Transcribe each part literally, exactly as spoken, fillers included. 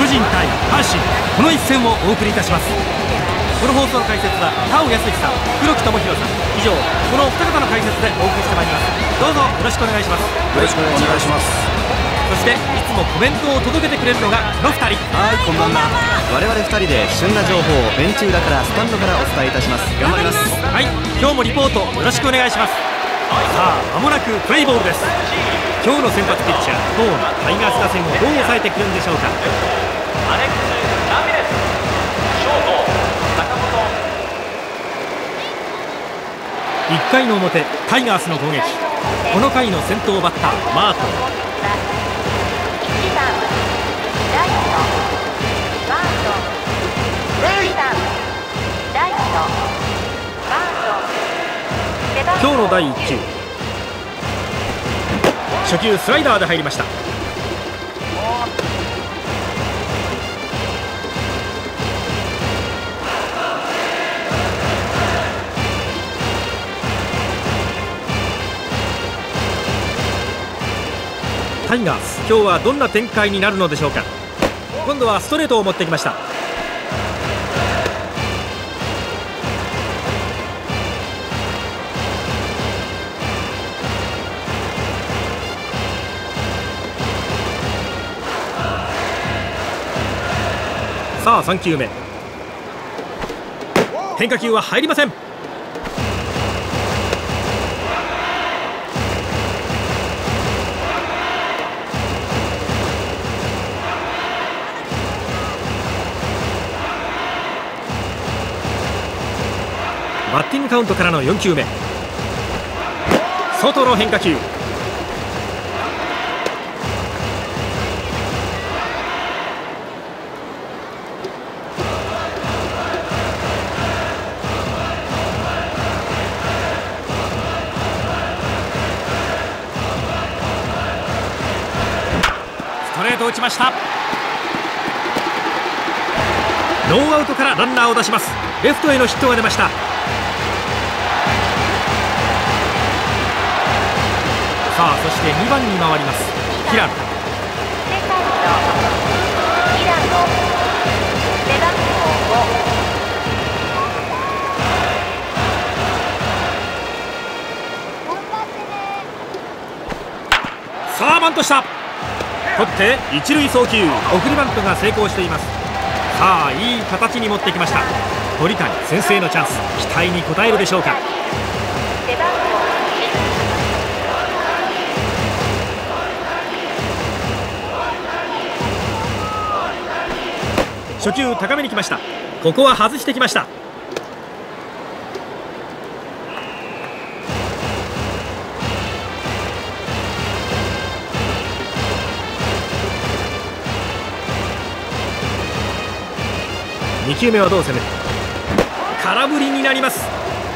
人対阪神、この一戦をお送りいたします。この放送の解説は田尾康之さん、黒木智弘さん、以上このお二方の解説でお送りしてまいります。どうぞよろしくお願いします。 よろしくお願いします。 そしていつもコメントを届けてくれるのがこのふたり。 はい、こんばんは。我々ふたりで旬な情報をベンチ裏からスタンドからお伝えいたします。頑張ります。 はい、今日もリポートよろしくお願いします。さあ、間もなくプレイボールです。今日の先発ピッチャーボーン、タイガース打線をどう抑えてくるんでしょうか。アレックス・ラミレス、ショート坂本。いっかいの表、タイガースの攻撃。この回の先頭バッターマートン。今日のだいいっ球、初球スライダーで入りました。タイガース、今日はどんな展開になるのでしょうか。今度はストレートを持ってきました。さあさん球目、変化球は入りません。バッティングカウントからのよん球目、外の変化球。ストレート打ちました。ノーアウトからランナーを出します。レフトへのヒットが出ました。さあ、そしてにばんに回ります。平野。さあバントした。取って一塁送球、送りバントが成功しています。さあ、いい形に持ってきました。鳥谷、先制のチャンス、期待に応えるでしょうか。初球高めに来ました。ここは外してきました。に球目はどう攻める。空振りになります。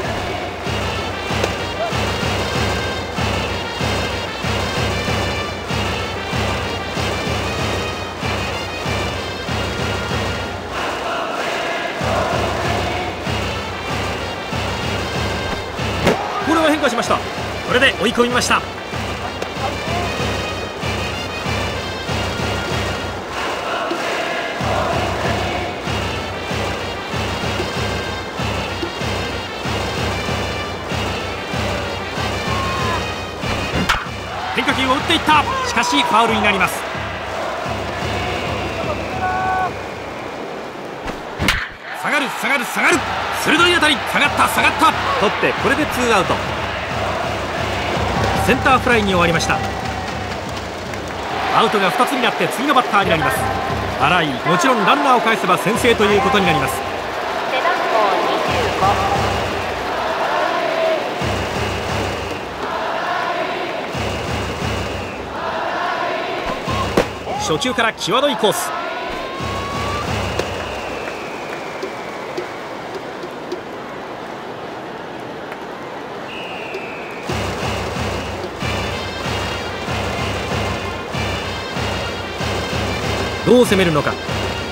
これは変化しました。これで追い込みました。変化球を打っていった。しかしファウルになります。下がる下がる下がる、鋭い当たり。下がった下がった。取ってこれでツーアウト。センターフライに終わりました。アウトがふたつになって次のバッターになります。新井、もちろんランナーを返せば先制ということになります。初球から際どいコース。どう攻めるのか。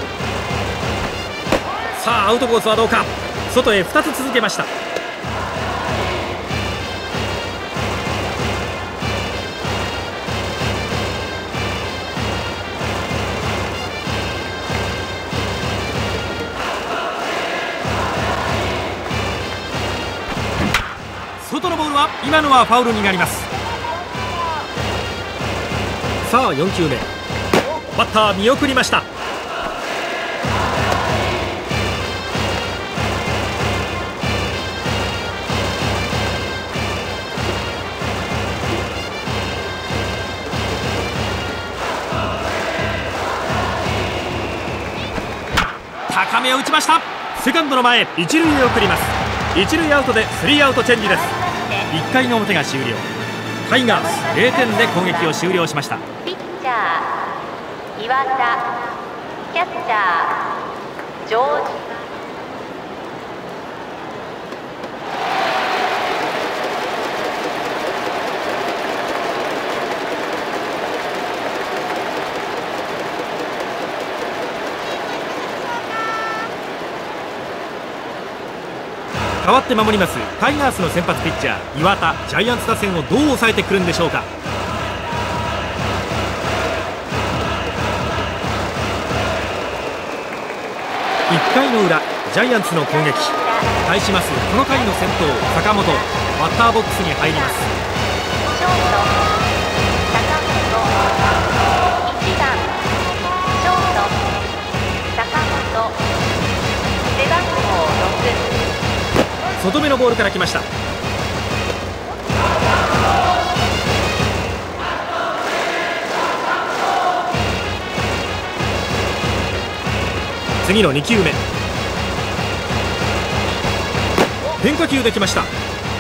さあアウトコースはどうか。外へふたつ続けました。 外のボールは今のはファウルになります。さあよんきゅうめ、バッター見送りました。高めを打ちました。セカンドの前、一塁へ送ります。一塁アウトでスリーアウトチェンジです。いっかいの表が終了。タイガースゼロてんで攻撃を終了しました。 ピッチャー岩田、キャッチャージョージ。 代わって守りますタイガースの先発ピッチャー岩田。ジャイアンツ打線をどう抑えてくるんでしょうか。いっかいの裏、ジャイアンツの攻撃。対しますこの回の先頭坂本、バッターボックスに入ります。 ショート坂本、いちばんショート坂本、背番号ろく。 外目のボールから来ました。次のにきゅうめ、変化球できました。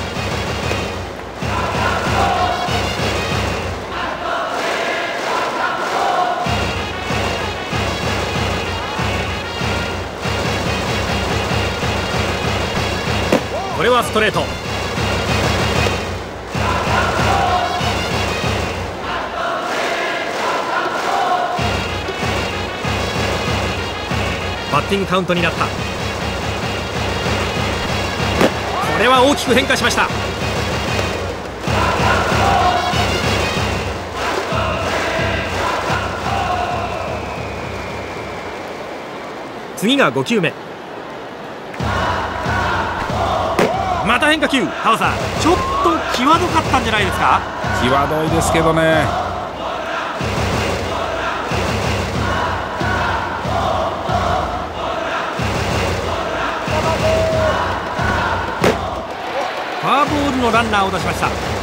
これはストレート。バッティングカウントになった。これは大きく変化しました。次がごきゅうめ、また変化球。タオさん、ちょっと際どかったんじゃないですか。 際どいですけどね。 フォアボールのランナーを出しました。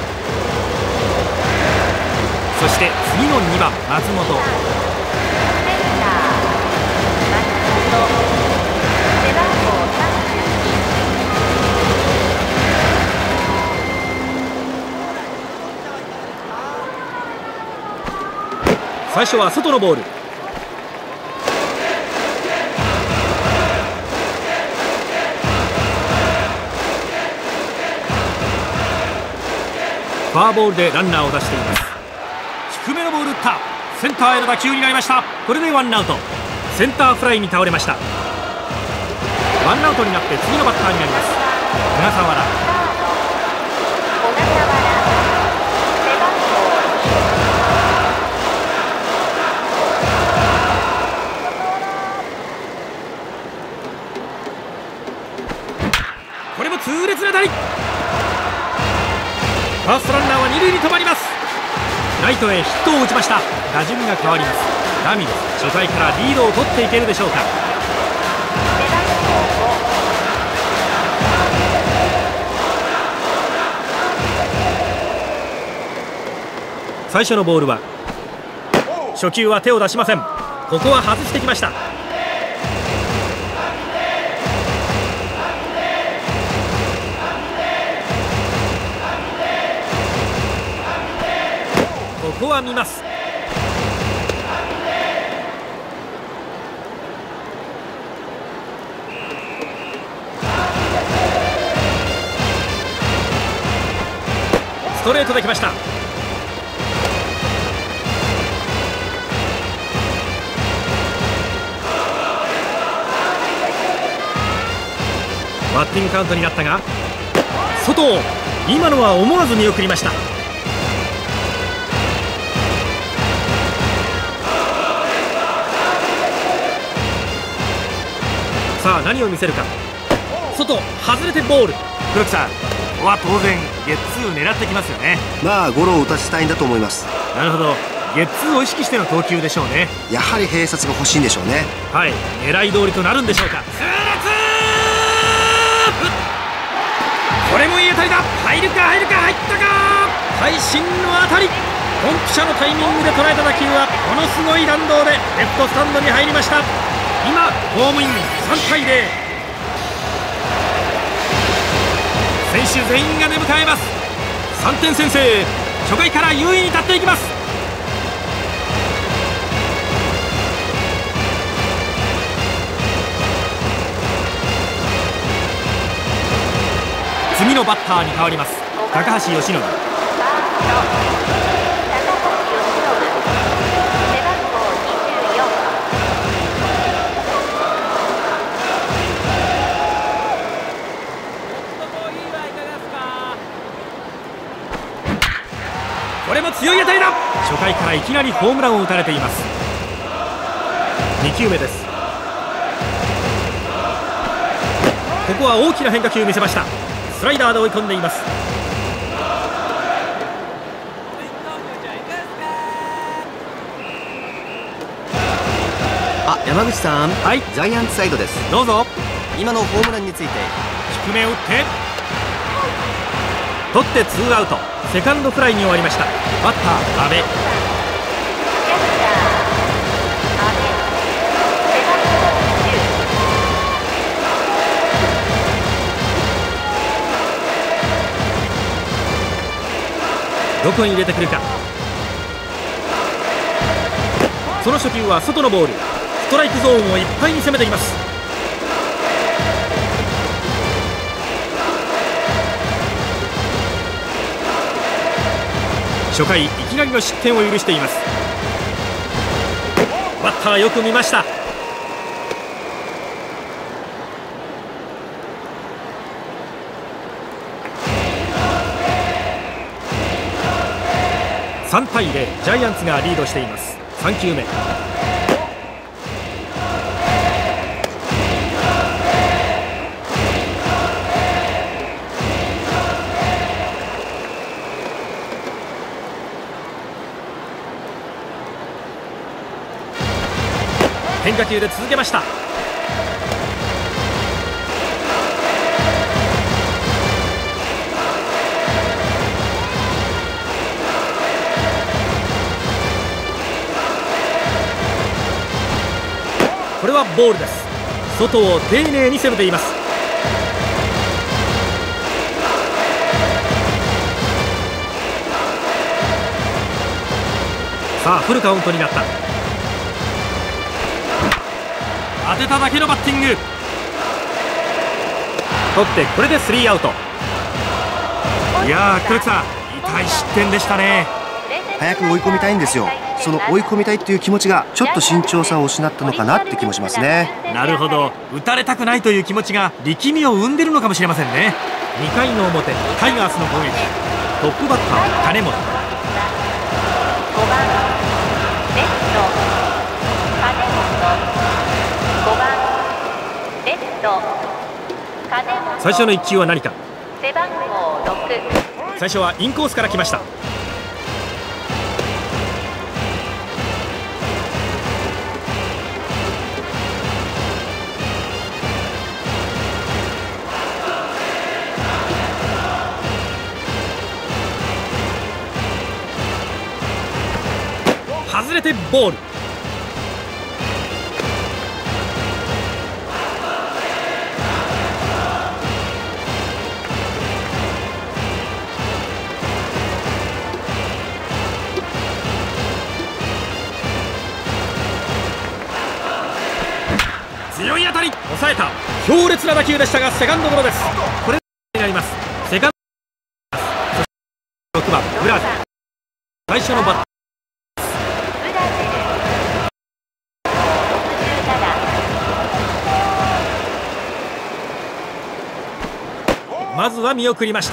そして次のにばん松本。 センター松本、背番号さんじゅうに。 最初は外のボール。フォアボールでランナーを出しています。低めのボール打った。センターへの打球になりました。これでワンアウト。センターフライに倒れました。ワンアウトになって次のバッターになります。小笠原。 小笠原、背番号これも痛烈な当たり。ファーストランナーは二塁に止まります。ライトへヒットを打ちました。打順が変わります。ラミレス、初回からリードを取っていけるでしょうか。最初のボールは初球は手を出しません。ここは外してきました。ここは見ます。ストレートできました。バッティングカウントになったが外を、今のは思わず見送りました。さあ何を見せるか。外外れてボール。黒木さん、 ここは当然ゲッツー狙ってきますよね。 まあゴロを打たせたいんだと思います。 なるほど、ゲッツーを意識しての投球でしょうね。 やはり併殺が欲しいんでしょうね。 はい、狙い通りとなるんでしょうか。痛烈、これもいい当たりだ。入るか入るか、入ったか。会心の当たり、ドンピシャのタイミングで捉えた打球はものすごい弾道でレフトスタンドに入りました。今ホームイン。さんたいゼロ、選手全員が出迎えます。さんてん先制、初回から優位に立っていきます。次のバッターに変わります。高橋由伸。これも強い当たりだ。初回からいきなりホームランを打たれています。にきゅうめです。ここは大きな変化球を見せました。スライダーで追い込んでいます。 あ、山口さん、 はい、 ジャイアンツサイドです。 どうぞ。 今のホームランについて。 低めを打って取ってツーアウト。セカンドフライに終わりました。バッター阿部。どこに入れてくるか。その初球は外のボール。ストライクゾーンをいっぱいに攻めています。初回いきなりの失点を許しています。バッターよく見ました。さんたいゼロ、ジャイアンツがリードしています。さんきゅうめ。変化球で続けました。これはボールです。外を丁寧に攻めています。さあフルカウントになった。当てただけのバッティング。取ってこれでスリーアウト。いやー黒木さん、痛い失点でしたね。 早く追い込みたいんですよ。その追い込みたいっていう気持ちがちょっと慎重さを失ったのかなって気もしますね。 なるほど、打たれたくないという気持ちが力みを生んでるのかもしれませんね。にかいの表、タイガースの攻撃。トップバッター金本。 ごばんレフト金本。ごばんレフト金本。 最初のいっ球は何か。 背番号ろく。 最初はインコースから来ました。外れてボール。強い当たり、抑えた。強烈な打球でしたがセカンドゴロです。これになります。セカンドろくばんブラーズ。最初のバッターまずは見送りました。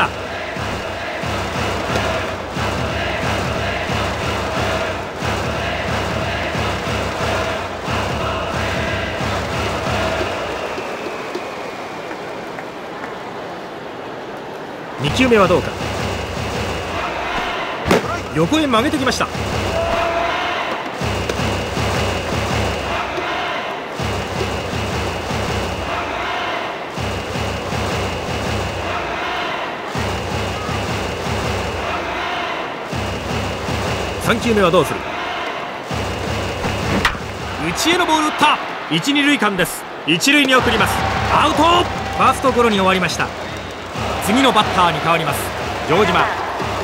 にきゅうめはどうか。横へ曲げてきました。さんきゅうめはどうする。内へのボール打った。一二塁間です。一塁に送ります。アウト。ファーストゴロに終わりました。次のバッターに変わります。城島。 キャッチャー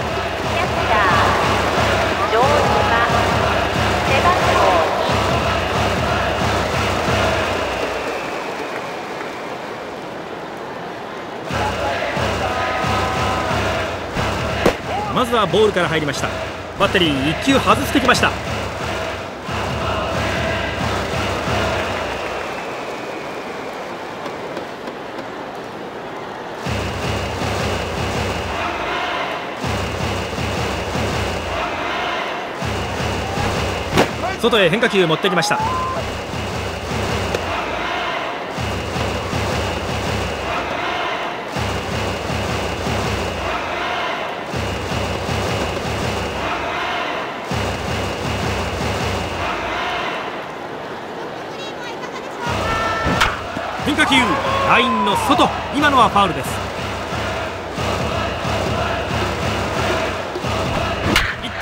城島、背番号に。まずはボールから入りました。バッテリーいっ球外してきました。外へ変化球持ってきました。変化球ラインの外。今のはファウルです。いった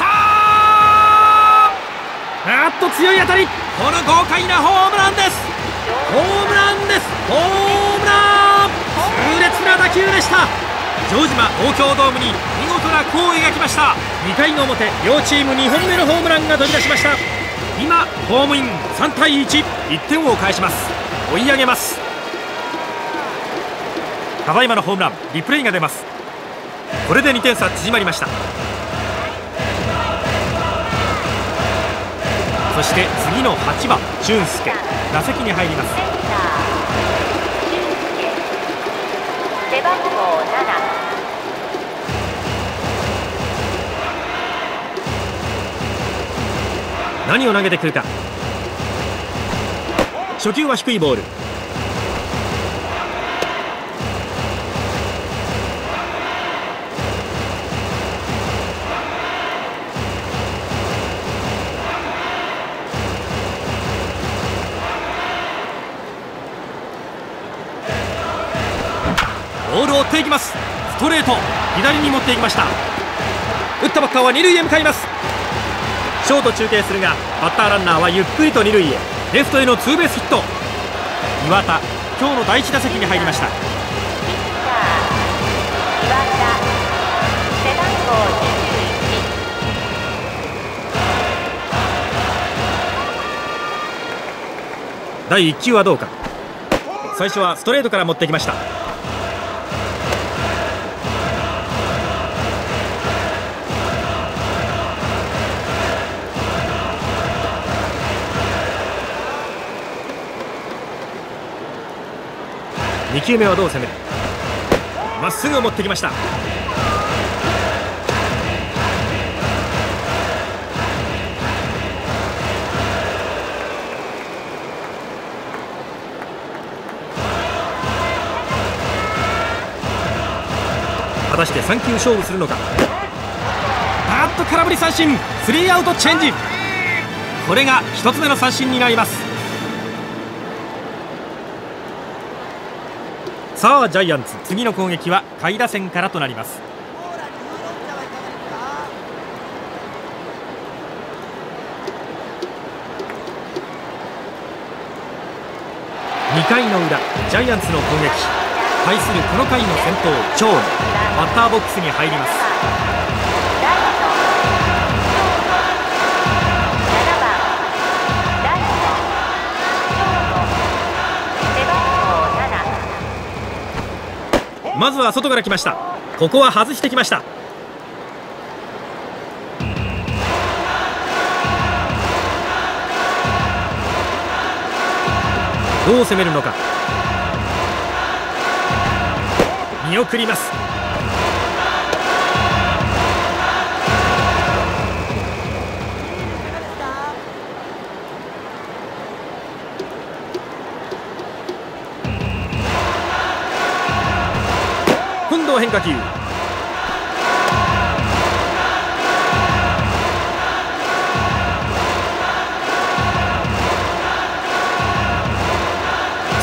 ー。あっと強い当たり。この豪快なホームランです。ホームランです。ホームラン。痛烈な打球でした。城島東京ドームに見事な弧を描きました。にかいの表、両チームにほんめのホームランが飛び出しました。今ホームイン。さんたいいち。いってんを返します。追い上げます。ただいまのホームランリプレイが出ます。これでにてん差縮まりました。そして次のはちばん俊介打席に入ります。 センター俊介、背番号なな。 何を投げてくるか。初球は低いボール。ボールを追っていきます。ストレート左に持っていきました。打ったバッターは二塁へ向かいます。ショート中継するがバッターランナーはゆっくりと二塁へ。レフトへのツーベースヒット。岩田今日の第一打席に入りました。 ピッチャー岩田、背番号にじゅういち。 だいいっ球はどうか。最初はストレートから持ってきました。に球目はどう攻める。まっすぐ持ってきました。果たしてさん球勝負するのか。あっと空振り三振。スリーアウトチェンジ。これがひとつめの三振になります。さあジャイアンツ次の攻撃は下位打線からとなります。にかいの裏ジャイアンツの攻撃。対するこの回の先頭長野バッターボックスに入ります。まずは外から来ました。ここは外してきました。どう攻めるのか。見送ります。今度は変化球。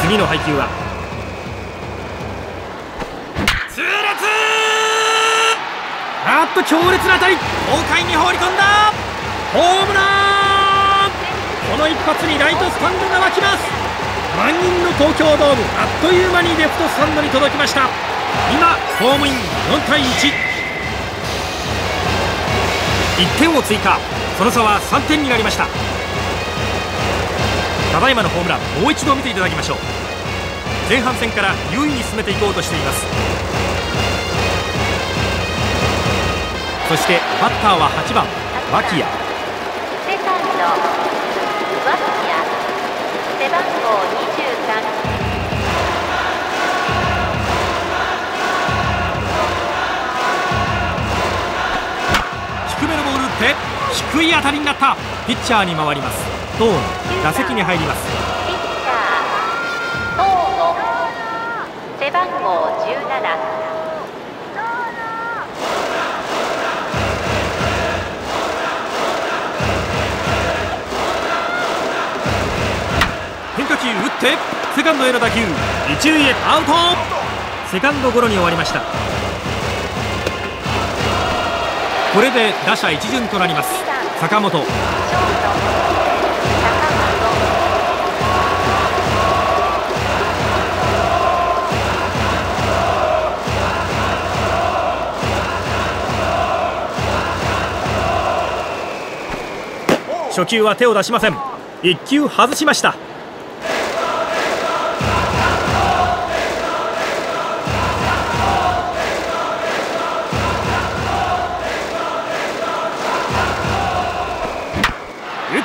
次の配球は痛烈、あっと強烈な当たり、豪快に放り込んだホームラン。この一発にライトスタンドが沸きます。満員の東京ドーム、あっという間にレフトスタンドに届きました。今ホームイン。よんたいいち、いってんを追加、その差はさんてんになりました。ただいまのホームラン、もう一度見ていただきましょう。前半戦から優位に進めていこうとしています。そしてバッターははちばん脇谷。 セカンド脇谷、背番号にじゅうさん。 低めのボール打って低い当たりになった。ピッチャーに回ります。遠野、打席に入ります。 ピッチャー遠野、背番号じゅうなな。 変化球打ってセカンドへの打球、一塁へアウト。セカンドゴロに終わりました。これで打者一巡となります。坂本、 ショート坂本。初球は手を出しません。一球外しました。打った、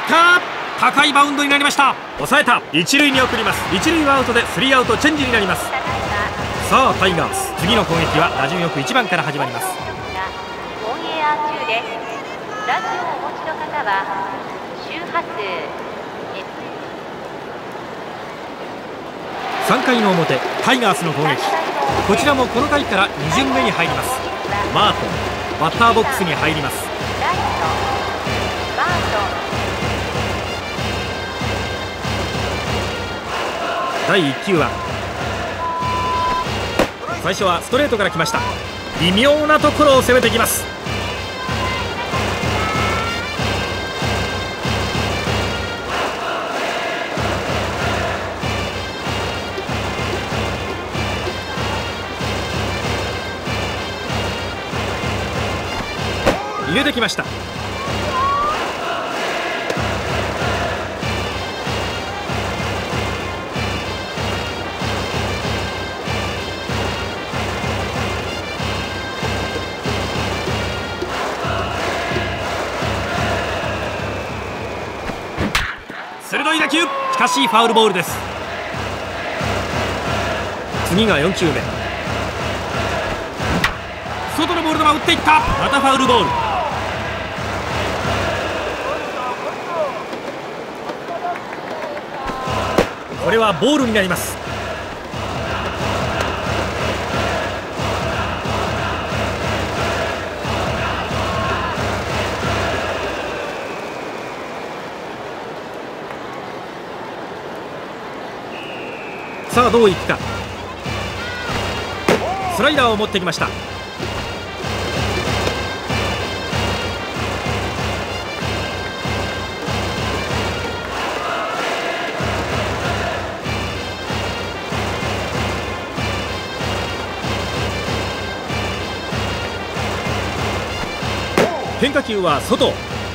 高いバウンドになりました。抑えた、一塁に送ります。一塁はアウトでスリーアウトチェンジになります。さあタイガース、次の攻撃は打順よくいちばんから始まります。 オンエア中です。ラジオをお持ちの方は周波数 エフさんかいの表、タイガースの攻撃。こちらもこの回からに巡目に入ります。マートン、バッターボックスに入ります。 ライトマートン。 だいいっ球は最初はストレートから来ました。微妙なところを攻めてきます。入れてきました。鋭い打球、しかしファウルボールです。次がよん球目、外のボール球打っていった。またファウルボール。これはボールになります。さあどういくか。スライダーを持ってきました。変化球は外。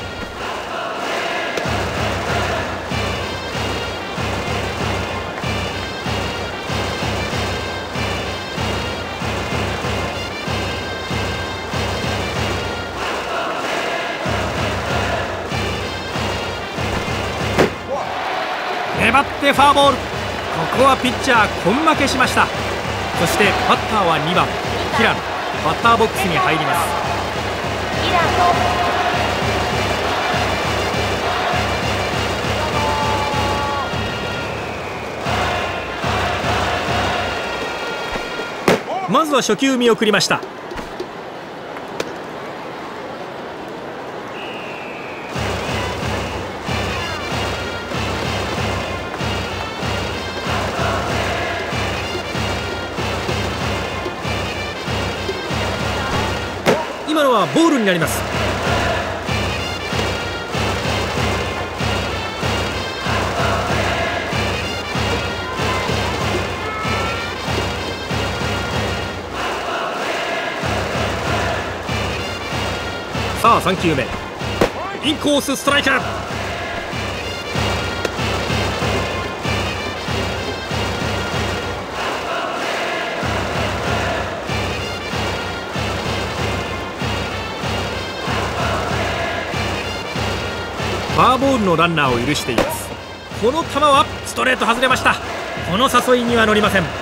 粘ってファーボール。ここはピッチャー根負けしました。そしてバッターはにばん平野、バッターボックスに入ります。 平野、まずは初球見送りました。 のはボールになります。さあさん球目、インコースストライク。フォアボールのランナーを許しています。この球はストレート外れました。この誘いには乗りません。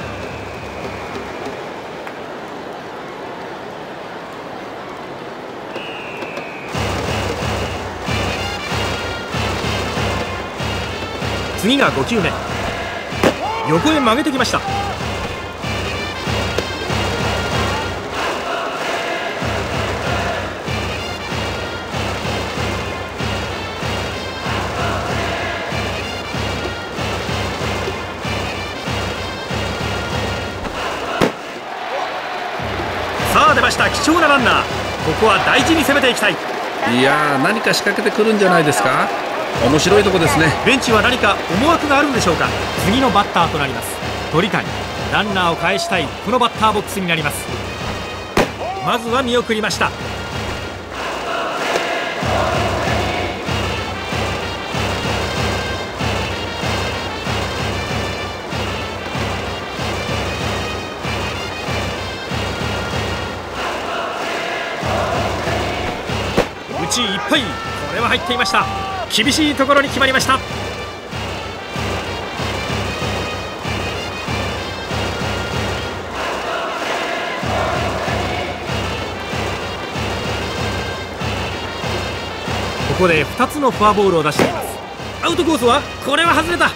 次がご球目、横へ曲げてきました。さあ出ました、貴重なランナー。ここは大事に攻めていきたい。 いやー、何か仕掛けてくるんじゃないですか。面白いとこですね。 ベンチは何か思惑があるんでしょうか。次のバッターとなります鳥谷。ランナーを返したいこのバッターボックスになります。まずは見送りました。内いっぱい、これは入っていました。厳しいところに決まりました。ここでふたつのフォアボールを出しています。アウトコースはこれは外れた。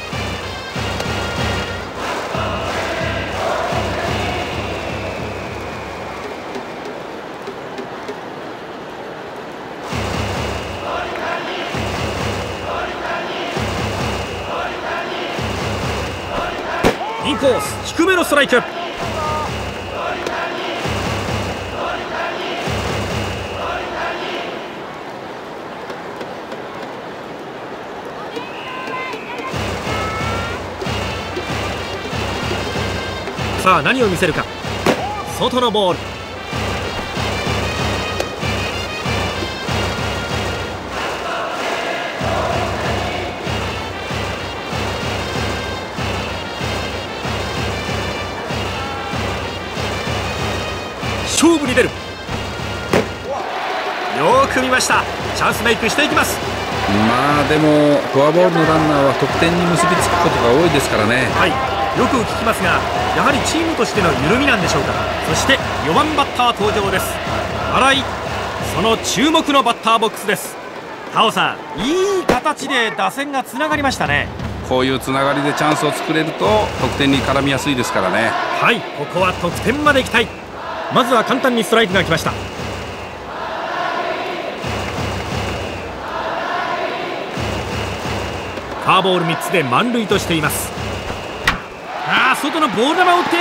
インコース低めのストライク。さあ何を見せるか。外のボール。勝負に出る。よく見ました。チャンスメイクしていきます。 まあでもフォアボールのランナーは得点に結びつくことが多いですからね。 はい、よく聞きますが、やはりチームとしての緩みなんでしょうか。そしてよばんバッター登場です。新井、その注目のバッターボックスです。タオさん、いい形で打線がつながりましたね。 こういうつながりでチャンスを作れると得点に絡みやすいですからね。 はい、ここは得点まで行きたい。まずは簡単にストライクが来ました。フォアボールみっつで満塁としています。あー、外のボール球を打って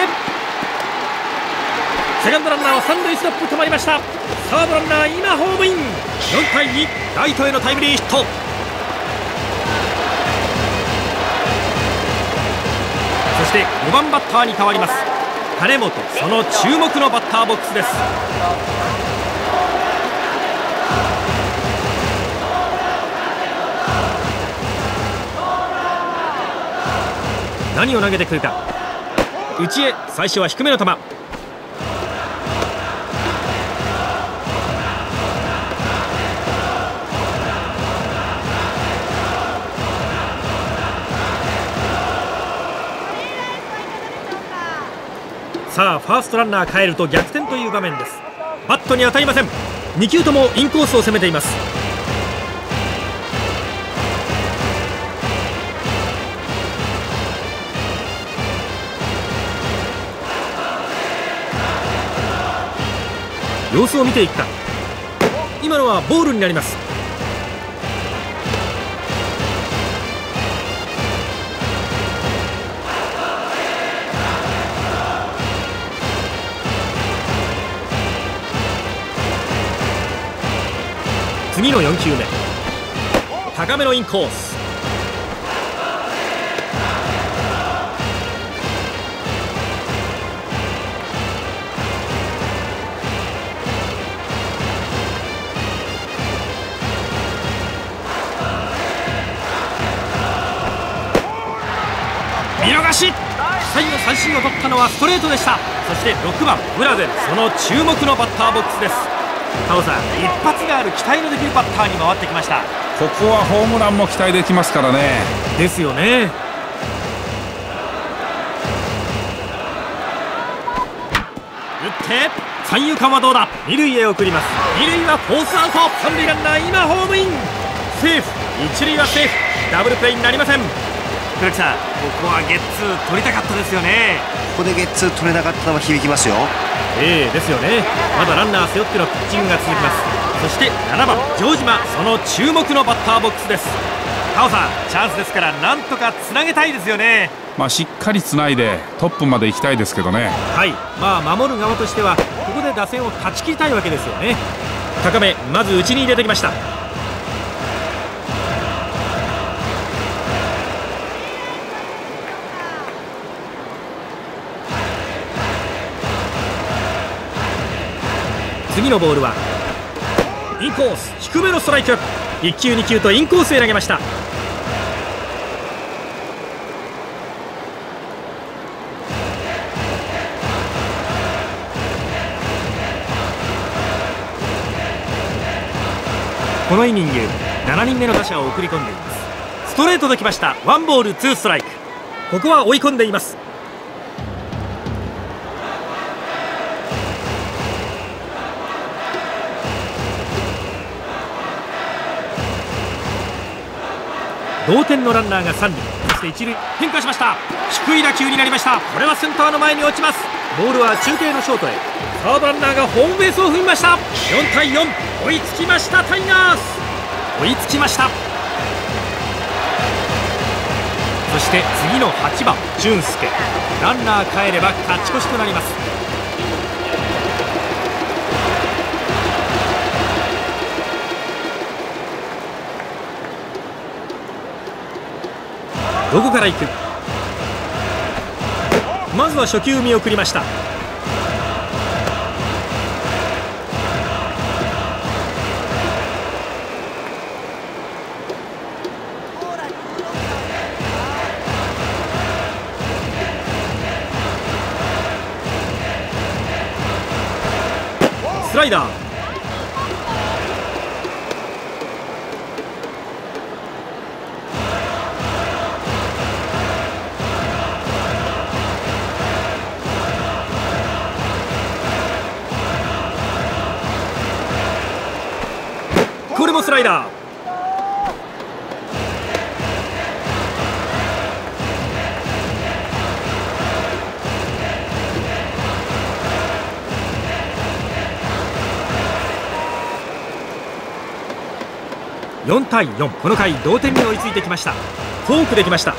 セカンドランナーは三塁ストップ止まりました。サードランナー今ホームイン。よんたいに、ライトへのタイムリーヒット。そしてごばんバッターに変わります。金本、その注目のバッターボックスです。何を投げてくるか。内へ、最初は低めの球。さあファーストランナー帰ると逆転という場面です。バットに当たりません。に球ともインコースを攻めています。様子を見ていくか。今のはボールになります。 次のよん球目、高めのインコース。見逃し。最後三振を取ったのはストレートでした。そしてろくばんブラゼル、その注目のバッターボックスです。タオさん、一発がある期待のできるバッターに回ってきました。 ここはホームランも期待できますからね。 ですよね。打って三遊間はどうだ。二塁へ送ります。二塁はフォースアウト。三塁ランナー今ホームイン。セーフ。一塁はセーフ。ダブルプレーになりません。黒木さん、ここはゲッツー取りたかったですよね。 ここでゲッツー取れなかったのは響きますよ。 ええですよね。まだランナー背負ってのピッチングが続きます。そしてななばん城島、その注目のバッターボックスです。タオさん、チャンスですからなんとかつなげたいですよね。 まあしっかりつないでトップまで行きたいですけどね。 はい、まあ守る側としてはここで打線を断ち切りたいわけですよね。高め、まず内に入れてきました。次のボールはインコース、低めのストライク。いっ球に球とインコースへ投げました。このイニングしちにんめの打者を送り込んでいます。ストレートできました。ワンボールツーストライク。ここは追い込んでいます。同点のランナーがさん塁、そして一塁変化しました。低い打球になりました。これはセンターの前に落ちます。ボールは中継のショートへ。サードランナーがホームベースを踏みました。よんたいよん、追いつきましたタイガース。追いつきました。そして次のはちばん俊介、ランナー帰れば勝ち越しとなります。どこから行く。まずは初球見送りました。スライダー。これもスライダー。よんたいよん、この回同点に追いついてきました。フォークできました。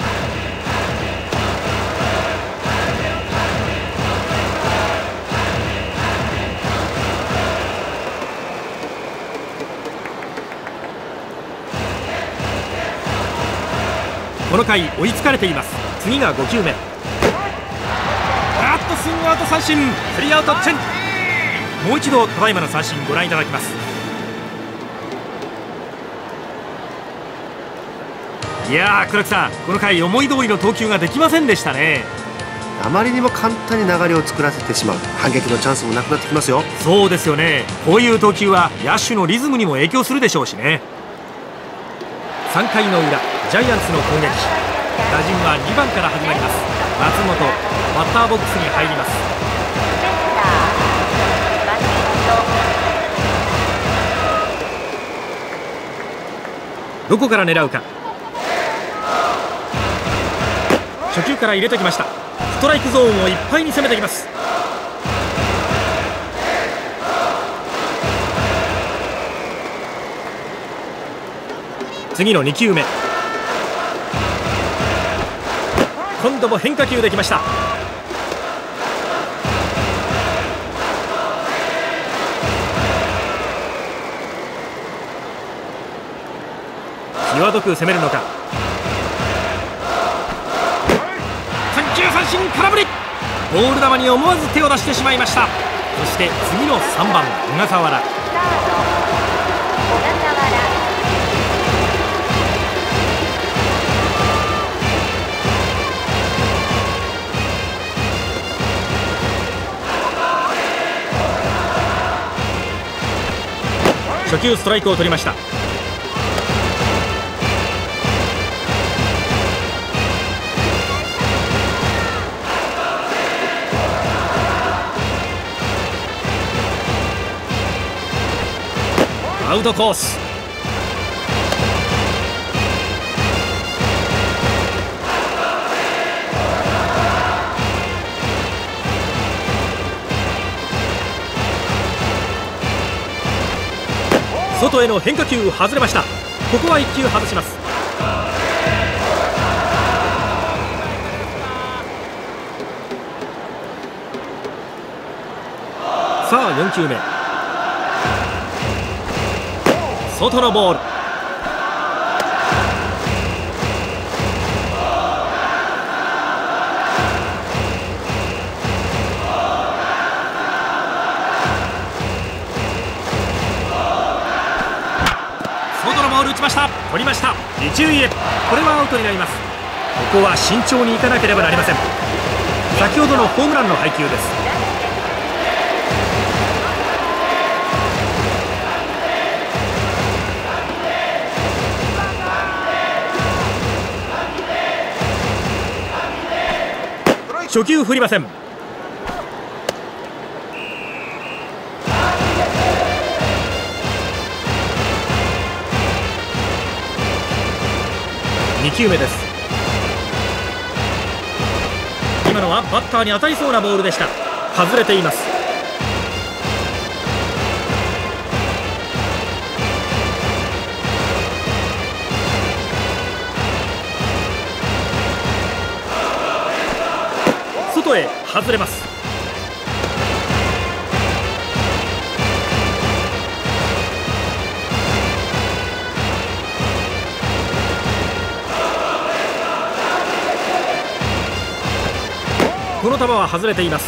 この回追いつかれています。次がご球目。あっとスイングアウト三振。スリーアウトチェンジ。もう一度ただいまの三振ご覧いただきます。いやー黒木さん、この回思い通りの投球ができませんでしたね。 あまりにも簡単に流れを作らせてしまう。反撃のチャンスもなくなってきますよ。 そうですよね。こういう投球は野手のリズムにも影響するでしょうしね。さんかいの裏、ジャイアンツの攻撃。打順はにばんから始まります。松本、バッターボックスに入ります。どこから狙うか。初球から入れてきました。ストライクゾーンをいっぱいに攻めてきます。次のに球目。今度も変化球できました。 際どく攻めるのか。三球三振、空振り。ボール球に思わず手を出してしまいました。そして次のさんばん小笠原。初球ストライクを取りました。アウトコース。外への変化球外れました。ここはいっきゅう外します。さあよんきゅうめ、外のボール。外のボール打ちました。取りました。一塁へ。これはアウトになります。ここは慎重にいかなければなりません。先ほどのホームランの配球です。初球振りません。にきゅうめです。今のはバッターに当たりそうなボールでした。外れています。外へ外れます。この球は外れています。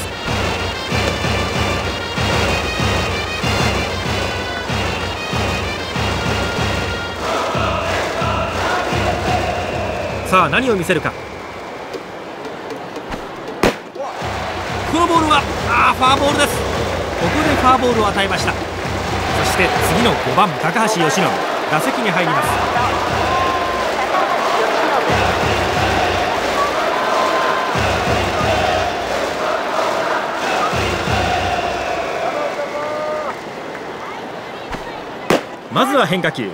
さあ何を見せるか。このボールはあーフォアボールです。ここでフォアボールを与えました。そして次のごばん高橋由伸、打席に入ります。まずは変化球。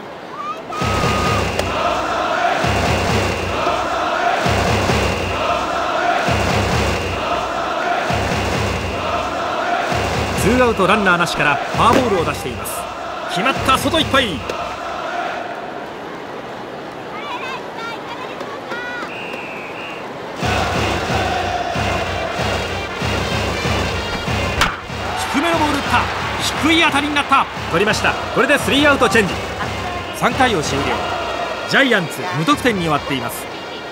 ツーアウトランナーなしからフォアボールを出しています。決まった。外いっぱい。低めのボール打った。低い当たりになった。取りました。これでスリーアウトチェンジ。さんかいを終了。ジャイアンツ無得点に終わっています。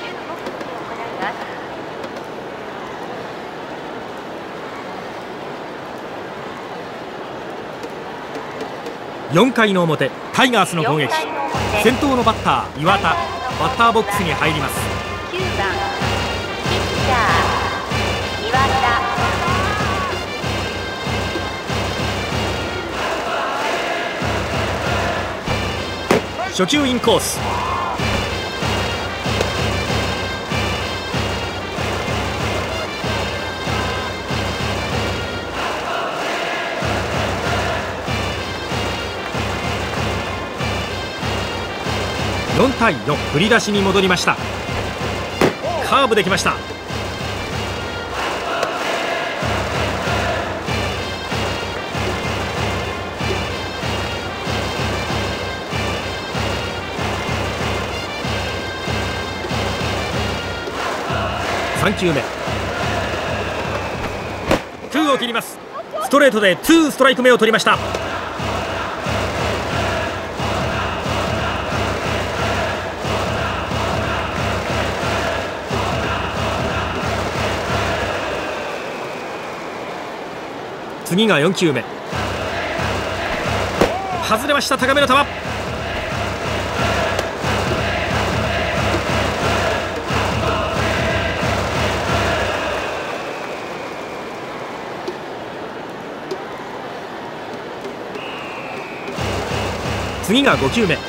よんかいの表、タイガースの攻撃。先頭のバッター岩田、バッターボックスに入ります。 きゅうばんピッチャー岩田。 初球インコース。よんたいよん、振り出しに戻りました。カーブできました。さんきゅうめ、空を切ります。ストレートでツーストライク目を取りました。 次がよん球目、外れました。高めの球、次がご球目、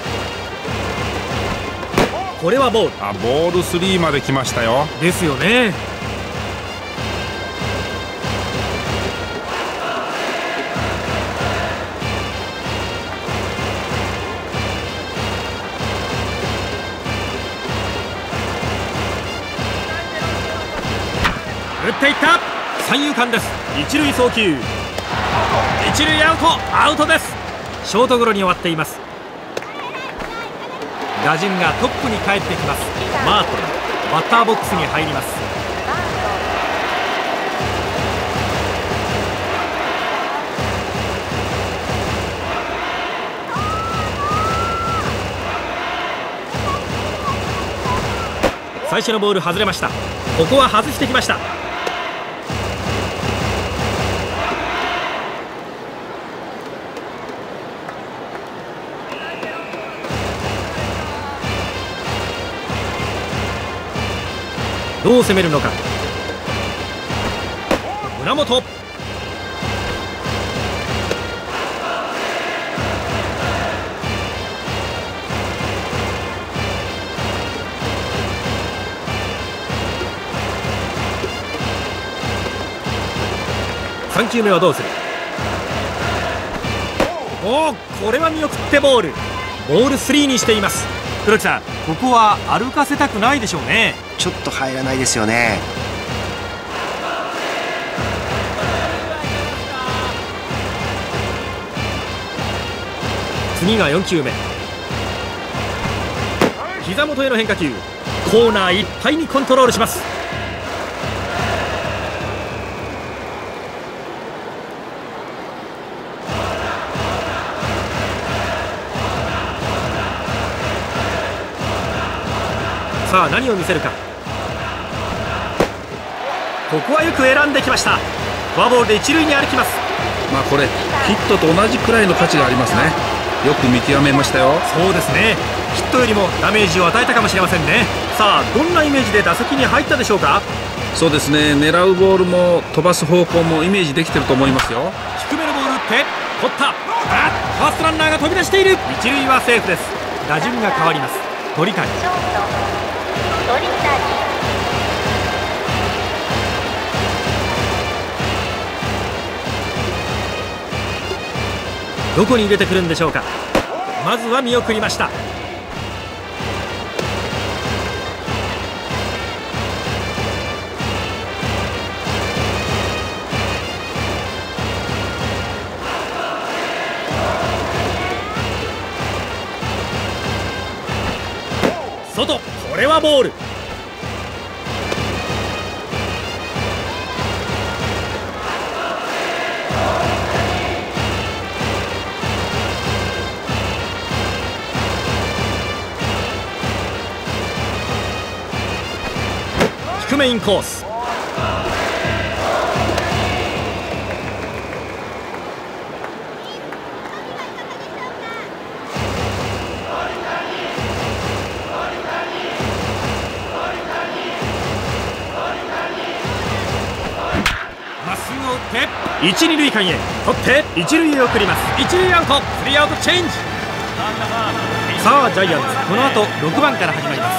これはボール。 あ、ボールスリーまで来ましたよ。 ですよね。打っていった、三遊間です。一塁送球、一塁アウト、アウトです。ショートゴロに終わっています。打順がトップに帰ってきます。マートン、バッターボックスに入ります。最初のボール外れました。ここは外してきました。どう攻めるのか。村本、さん球目はどうする。おお、これは見送ってボール。ボールスリーにしています。黒木さん、ここは歩かせたくないでしょうね。 ちょっと入らないですよね。 次がよん球目、膝元への変化球、コーナーいっぱいにコントロールします。さあ何を見せるか。ここはよく選んできました。フォアボールで一塁に歩きます。 まあこれヒットと同じくらいの価値がありますね。よく見極めましたよ。 そうですね、ヒットよりもダメージを与えたかもしれませんね。さあどんなイメージで打席に入ったでしょうか。 そうですね、狙うボールも飛ばす方向もイメージできてると思いますよ。 低めのボール打って取った。あ、ファーストランナーが飛び出している。一塁はセーフです。打順が変わります。鳥谷、 ショート鳥谷、 どこに入れてくるんでしょうか。まずは見送りました。外、これはボール。低めインコース。まっすぐを打って一二塁間へ取って一塁へ送ります。一塁アウト、スリーアウトチェンジ。さあジャイアンツ、この後ろくばんから始まります。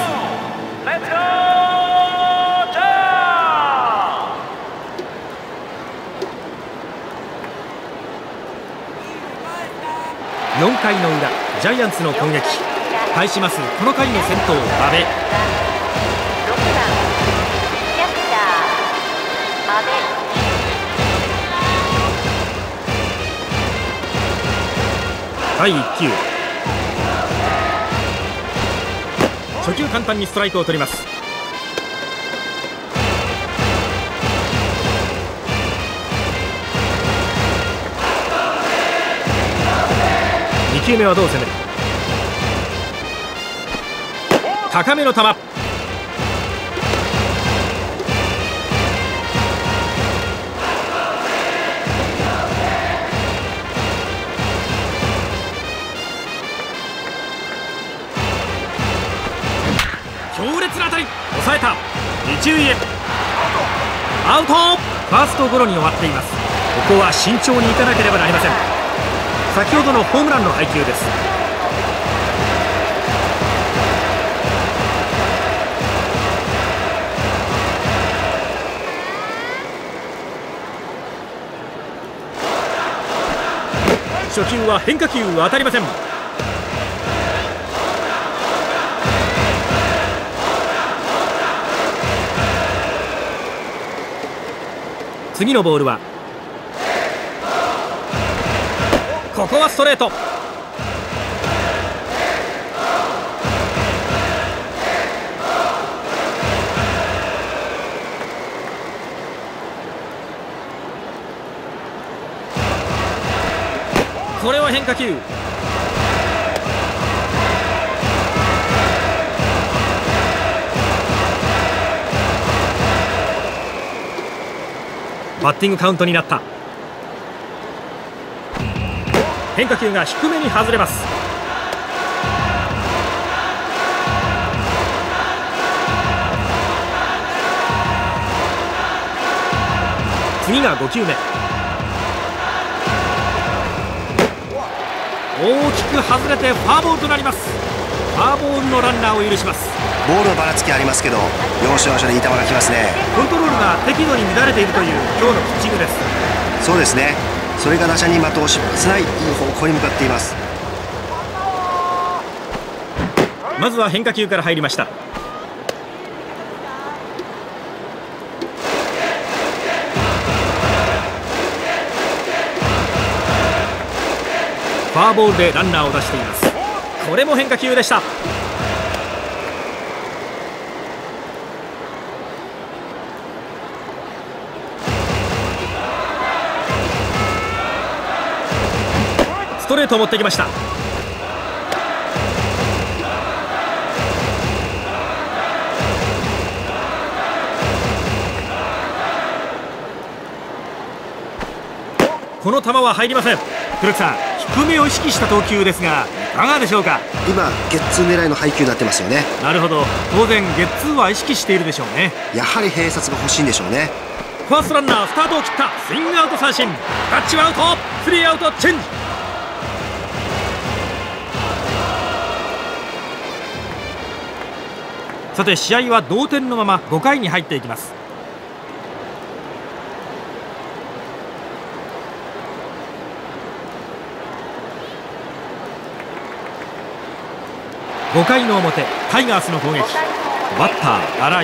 よんかいの裏、ジャイアンツの攻撃。対しますこの回の先頭、阿部。 ろくばんキャッチャー阿部。 だいいっ球、初球簡単にストライクを取ります。に球目はどう攻める。高めの球、 抑えた。一塁へアウト。ファーストゴロに終わっています。ここは慎重にいかなければなりません。先ほどのホームランの配球です。初球は変化球当たりません。次のボールはここはストレート。これは変化球。バッティングカウントになった。変化球が低めに外れます。次がご球目。大きく外れてフォアボールとなります。フォアボールのランナーを許します。 ボールのばらつきありますけど、要所要所でいい球が来ますね。 コントロールが適度に乱れているという今日のピッチングです。 そうですね。それが打者に的を絞らせないいい方向に向かっています。 まずは変化球から入りました。フォアボールでランナーを出しています。これも変化球でした。ストレートを持ってきました。この球は入りません。古木さん、低めを意識した投球ですがいかがでしょうか。 今ゲッツー狙いの配球になってますよね。 なるほど、当然ゲッツーは意識しているでしょうね。 やはり併殺が欲しいんでしょうね。 ファーストランナースタートを切った。スイングアウト三振。タッチはアウト。スリーアウトチェンジ。さて試合は同点のままごかいに入っていきます。ごかいの表、タイガースの攻撃。バッター新井。 タイガースの攻撃は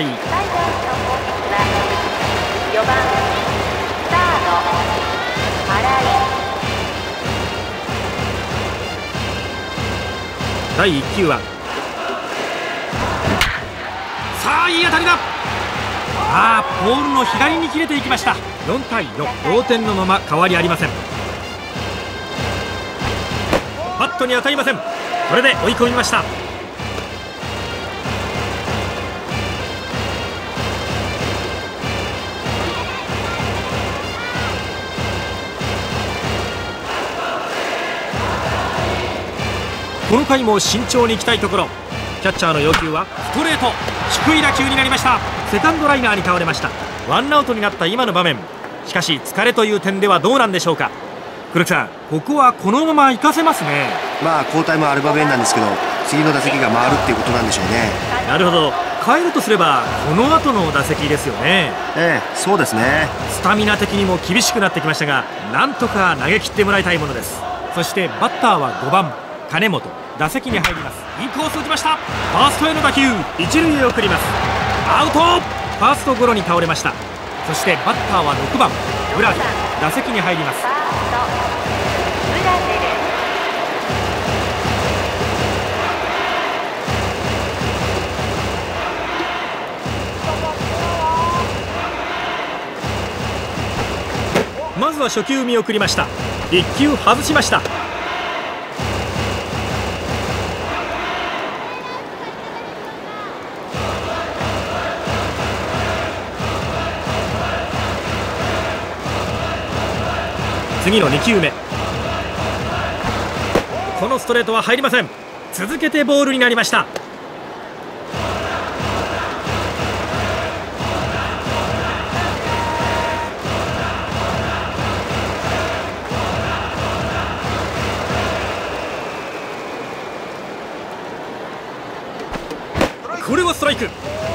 よばんサード新井。 だいいっ球はさあいい当たりだ。ああボールの左に切れていきました。よんたいよん、同点のまま変わりありません。バットに当たりません。これで追い込みました。この回も慎重にいきたいところ。キャッチャーの要求はストレート。低い打球になりました。セカンドライナーに倒れました。ワンアウトになった今の場面。しかし疲れという点ではどうなんでしょうか。黒木さん、ここはこのまま行かせますね。 まあ交代もある場面なんですけど、次の打席が回るっていうことなんでしょうね。 なるほど、変えるとすればこの後の打席ですよね。 ええ、そうですね。 スタミナ的にも厳しくなってきましたが、なんとか投げ切ってもらいたいものです。そしてバッターはごばん金本。打席に入ります。インコース打ちました。ファーストへの打球、一塁へ送ります。アウト。ファーストゴロに倒れました。そしてバッターはろくばんブラゼル。打席に入ります。 ファーストブラゼル。まずは初球見送りました。いっ球外しました。次のに球目。このストレートは入りません。続けてボールになりました。 これはストライク。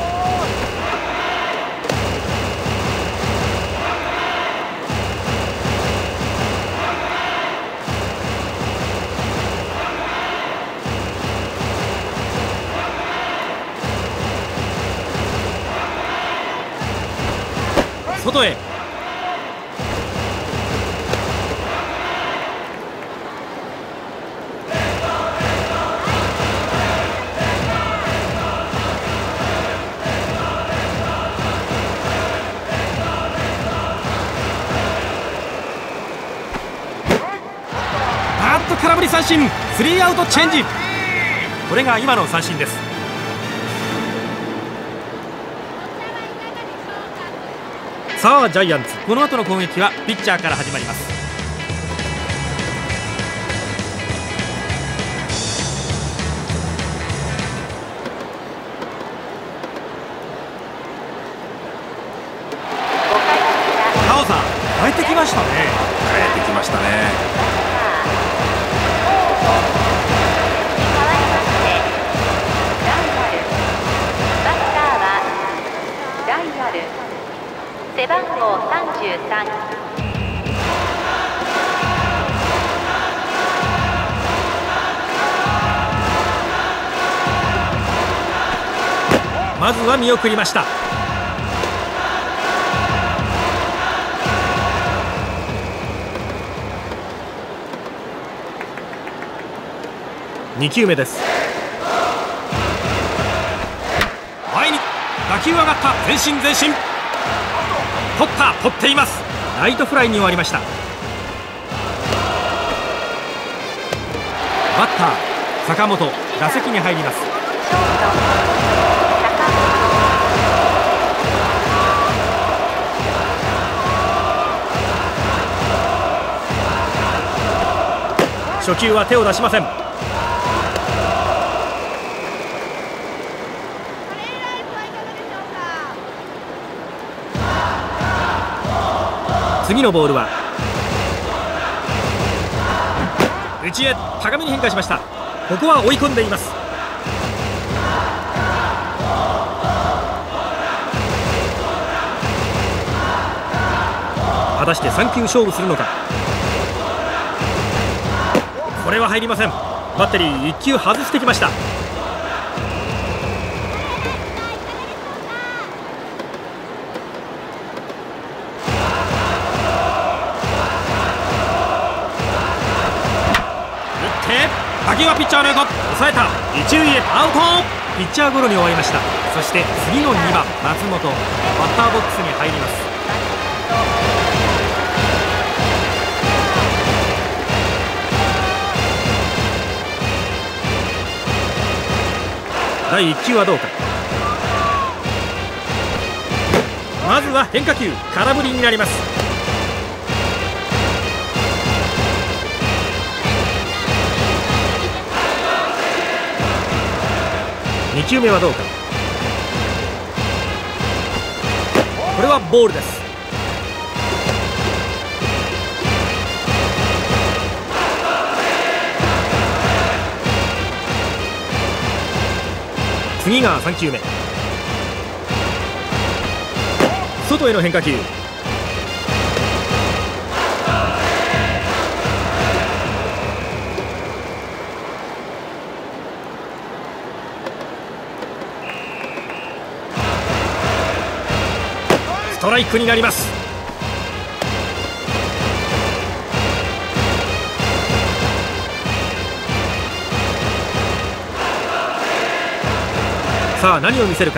外へ。あっと空振り三振、スリーアウトチェンジ。これが今の三振です。さあジャイアンツ、この後の攻撃はピッチャーから始まります。タオさん、帰ってきましたね。 帰ってきましたね。 代わりましてライアル、バッターはライアル背番号さんじゅうさん。 まずは見送りました。に球目です。前に打球上がった。前進前進。取った、取っています。ライトフライに終わりました。バッター坂本、打席に入ります。 ショート坂本。初球は手を出しません。次のボールは内へ高めに変化しました。ここは追い込んでいます。果たしてさん球勝負するのか。これは入りません。バッテリーいっ球外してきました。打球はピッチャーの横、抑えた。一塁へアウト。ピッチャーゴロに終わりました。そして次のにばん松本、バッターボックスに入ります。だいいっ球はどうか。まずは変化球、空振りになります。に球目はどうか。これはボールです。次がさん球目。外への変化球。ストライクになります。さあ何を見せるか。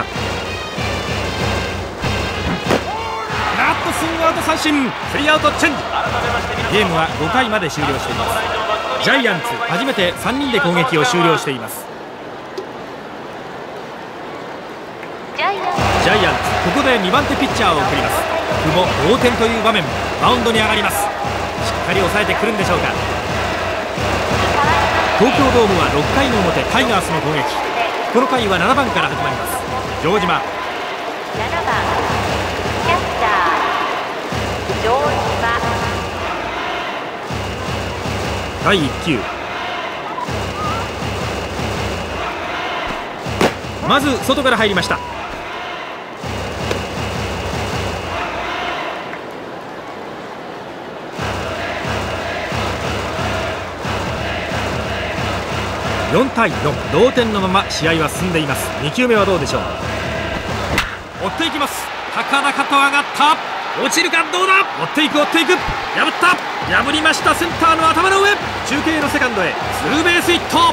あっとスイングアウト三振、スリーアウトチェンジ。ゲームはごかいまで終了しています。ジャイアンツ初めてさんにんで攻撃を終了しています。 ジャイアンツ、 ジャイアンツここでにばん手ピッチャーを送ります。久保、同点という場面。マウンドに上がります。しっかり抑えてくるんでしょうか。東京ドームはろっかいの表、タイガースの攻撃。この回はななばんから始まります。城島、 ななばんキャッチャー城島。だいいっ球。 まず外から入りました。よんたいよん、同点のまま試合は進んでいます。に球目はどうでしょう。追っていきます。高々と上がった。落ちるか、どうだ。追っていく追っていく、破った破りました。センターの頭の上、中継のセカンドへツーベースヒット。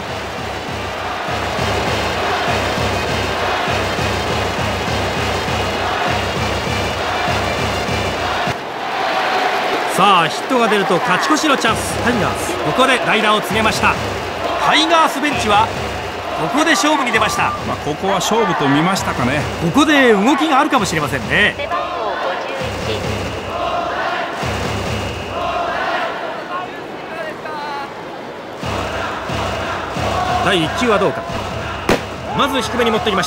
さあヒットが出ると勝ち越しのチャンス。タイガースここで代打を告げました。タイガースベンチはここで勝負に出ました。 まあ、ここは勝負と見ましたかね。 ここで動きがあるかもしれませんね。 背番号ごじゅういち。 だいいっ球はどうか。まず低めに持ってきました。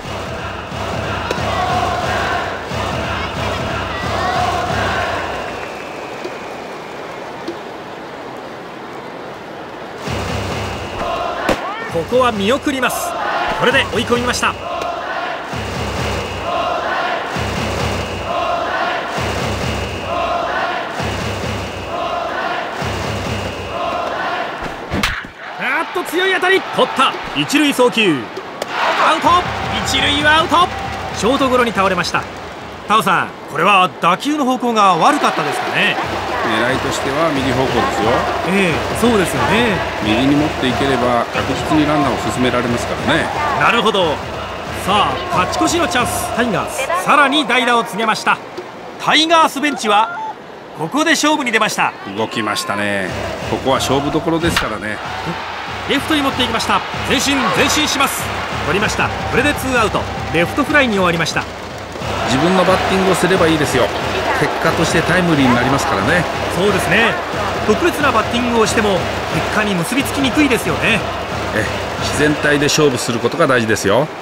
ここは見送ります。これで追い込みました。あっと強い当たり、取った。一塁送球、アウト。一塁はアウト。ショートゴロに倒れました。タオさん、これは打球の方向が悪かったですかね。 狙いとしては右方向ですよ。 ええ、そうですよね。 右に持っていければ確実にランナーを進められますからね。 なるほど。さあ勝ち越しのチャンス。タイガースさらに代打を告げました。タイガースベンチはここで勝負に出ました。 動きましたね。ここは勝負どころですからね。 レフトに持っていきました。前進前進します。取りました。これでツーアウト。レフトフライに終わりました。 自分のバッティングをすればいいですよ。結果としてタイムリーになりますからね。 そうですね。特別なバッティングをしても結果に結びつきにくいですよね。 え自然体で勝負することが大事ですよ。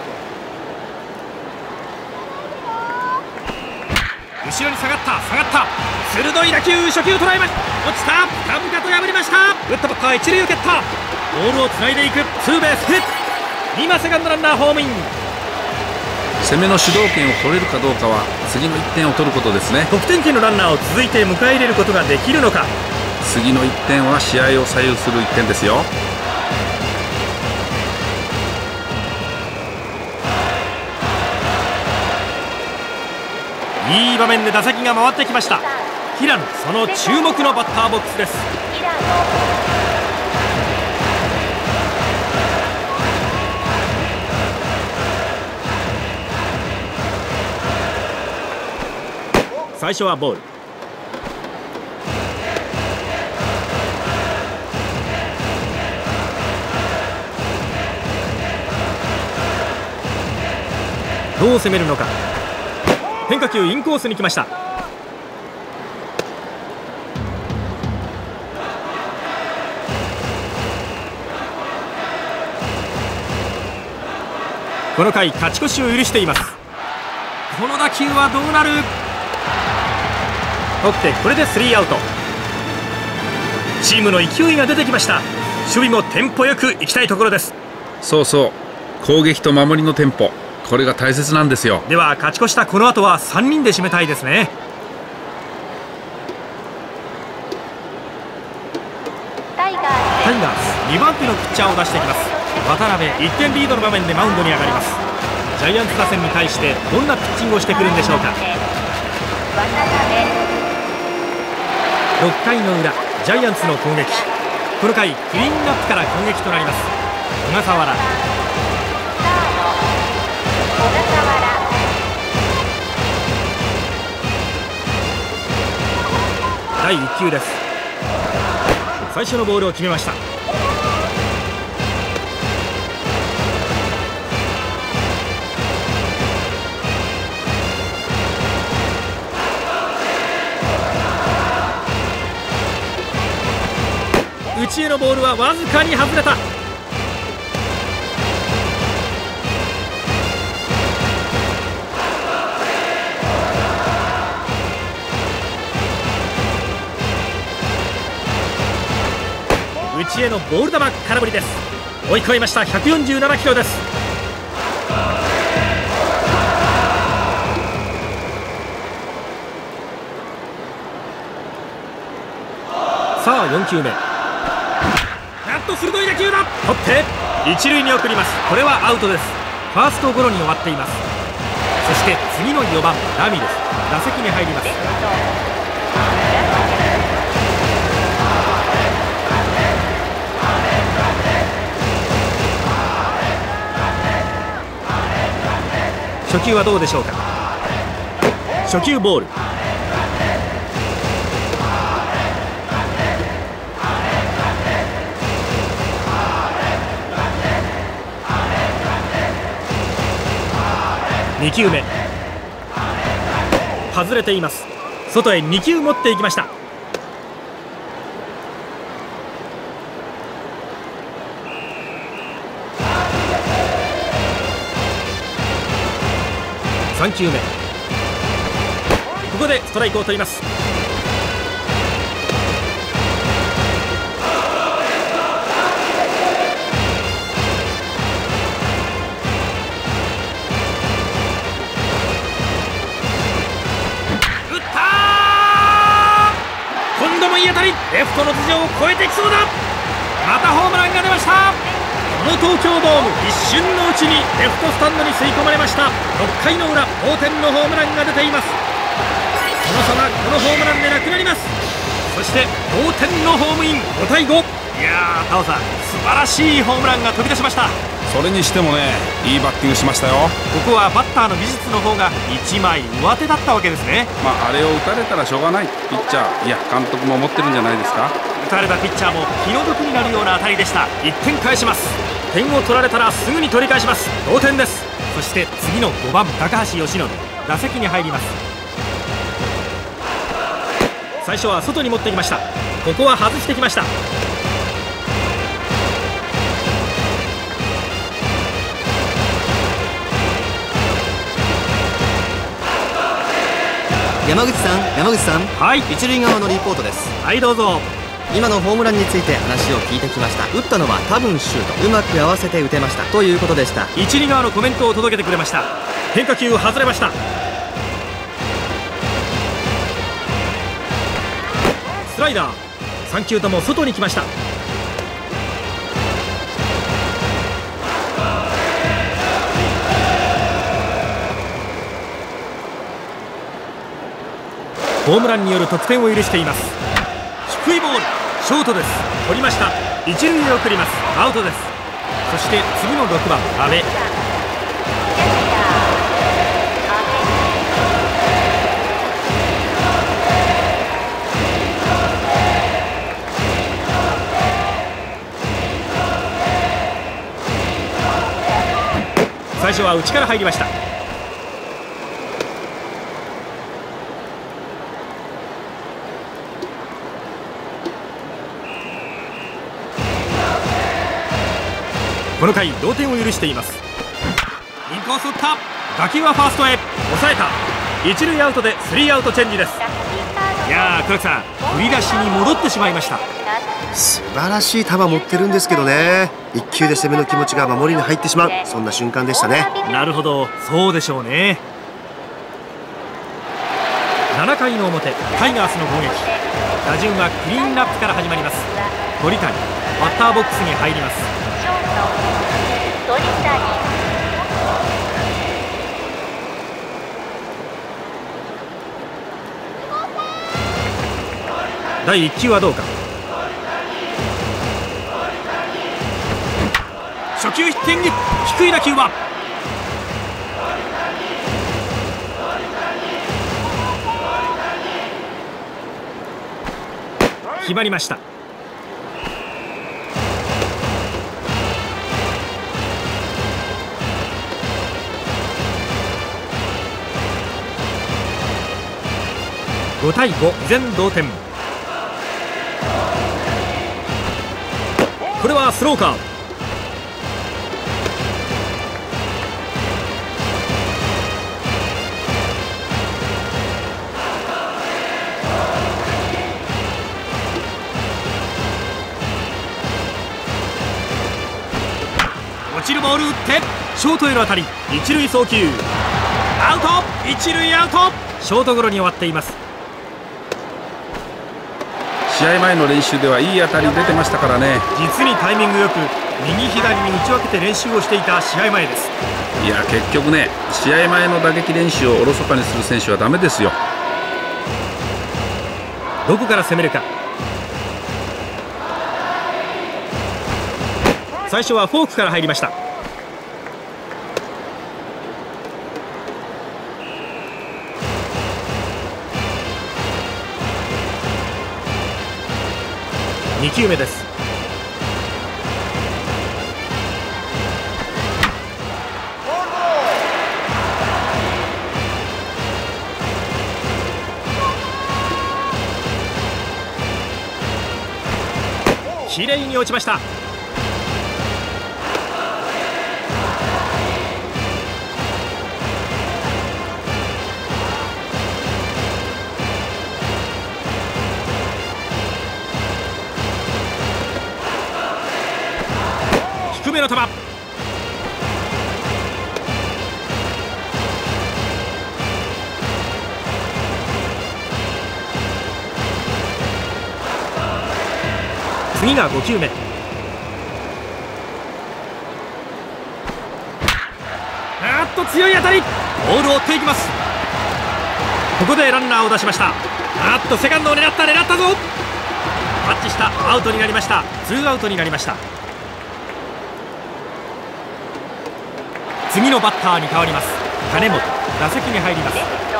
後ろに下がった下がった。鋭い打球、初球捉えました。落ちた。深々と破りました。打ったバッター一塁を蹴った。ボールをつないでいく。ツーベースヒット。今セカンドランナーホームイン。 攻めの主導権を取れるかどうかは次のいってんを取ることですね。 得点圏のランナーを続いて迎え入れることができるのか。 次のいってんは試合を左右するいってんですよ。 いい場面で打席が回ってきました。平野、その注目のバッターボックスです。 平野。 最初はボール。どう攻めるのか。変化球インコースに来ました。この回勝ち越しを許しています。この打球はどうなる。取ってこれでスリーアウト。チームの勢いが出てきました。守備もテンポよくいきたいところです。 そうそう、攻撃と守りのテンポ、これが大切なんですよ。 では勝ち越したこの後はさんにんで締めたいですね。 タイガータイガースにばん手のピッチャーを出してきます。渡辺、いってんリードの場面でマウンドに上がります。ジャイアンツ打線に対してどんなピッチングをしてくるんでしょうか。 渡辺。 ろっかいの裏、ジャイアンツの攻撃。この回クリーンアップから攻撃となります。小笠原、 サード。小笠原。 だいいっ球です。最初のボールを決めました。内へのボールはわずかに外れた。内へのボール球、空振りです。追い込みました。ひゃくよんじゅうななキロです。 さあよんきゅうめ、なんと鋭い打球だ。取って一塁に送ります。これはアウトです。ファーストゴロに終わっています。そして次のよばんラミレス、打席に入ります。初球はどうでしょうか。初球ボール。にきゅうめ、外れています。外へにきゅう持っていきました。さんきゅうめ、ここでストライクを取ります。いい当たり、レフトの頭上を越えてきそうだ。またホームランが出ました。この東京ドーム一瞬のうちにレフトスタンドに吸い込まれました。ろっかいの裏、同点のホームランが出ています。その差はこのホームランでなくなります。そして同点のホームイン、ごたいご。いやー、タオさん、素晴らしいホームランが飛び出しました。 それにしてもね、いいバッティングしましたよ。 ここはバッターの技術の方がいちまい上手だったわけですね。 まあ、あれを打たれたらしょうがないピッチャー、いや監督も思ってるんじゃないですか。 打たれたピッチャーも気の毒になるような当たりでした。いってん返します。点を取られたらすぐに取り返します。同点です。そして次のごばん高橋由伸、打席に入ります。最初は外に持ってきました。ここは外してきました。 山口さん、山口さん、 はい、 一塁側のリポートです。 はい、どうぞ。 今のホームランについて話を聞いてきました。打ったのは多分シュート、うまく合わせて打てましたということでした。 一塁側のコメントを届けてくれました。変化球外れました。スライダー、さん球とも外に来ました。ホームランによる得点を許しています。低いボール、ショートです。取りました。一塁へ送ります。アウトです。そして次のろくばん阿部。最初は内から入りました。この回同点を許しています。インコースを打った。打球はファーストへ抑えた。一塁アウトでスリーアウトチェンジです。いやー、黒木さん、振り出しに戻ってしまいました。 素晴らしい球持ってるんですけどね、一球で攻めの気持ちが守りに入ってしまう、そんな瞬間でしたね。 なるほど、そうでしょうね。ななかいの表、タイガースの攻撃。打順はクリーンナップから始まります。鳥谷、バッターボックスに入ります。 ショート鳥谷。 だいいっ球はどうか。初球ヒッティング、低い打球は決まりました。ごたいご、依然同点。これはスローカー。落ちるボール打ってショートへの当たり、一塁送球アウト、一塁アウト。ショートゴロに終わっています。 試合前の練習ではいい当たり出てましたからね。 実にタイミングよく右左に打ち分けて練習をしていた試合前です。 いや結局ね、試合前の打撃練習をおろそかにする選手はダメですよ。 どこから攻めるか。最初はフォークから入りました。に球目です。きれいに落ちました。低めの球。次がご球目。あーっと強い当たり。ボールを追っていきます。ここでランナーを出しました。あーっとセカンドを狙った狙ったぞ。タッチしたアウトになりました。ツーアウトになりました。次のバッターに変わります。金本、打席に入ります。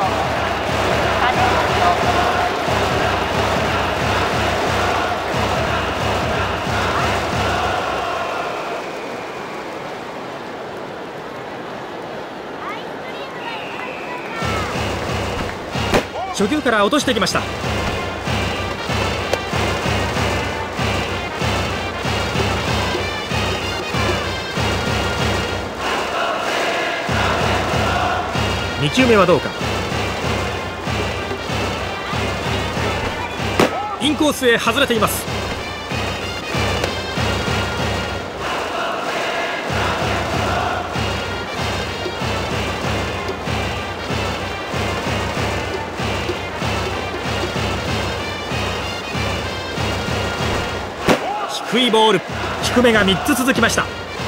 初球から落としてきました。に球目はどうか。インコースへ外れています。低いボール。低めがみっつ続きました。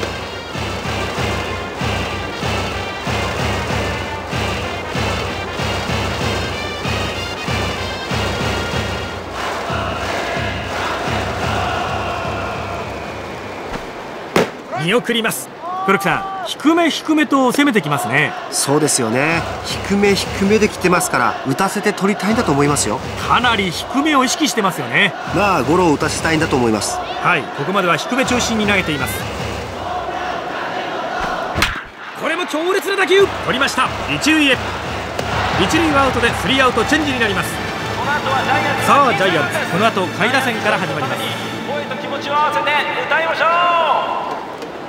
見送ります。黒木さん、低め低めと攻めてきますね。 そうですよね。低め低めで来てますから、打たせて取りたいんだと思いますよ。 かなり低めを意識してますよね。 まあゴロを打たせたいんだと思います。 はい、ここまでは低め中心に投げています。これも強烈な打球。取りました。一塁へ。一塁はアウトでスリーアウトチェンジになります。さあジャイアンツ、この後下位打線から始まります。 声と気持ちを合わせて歌いましょう。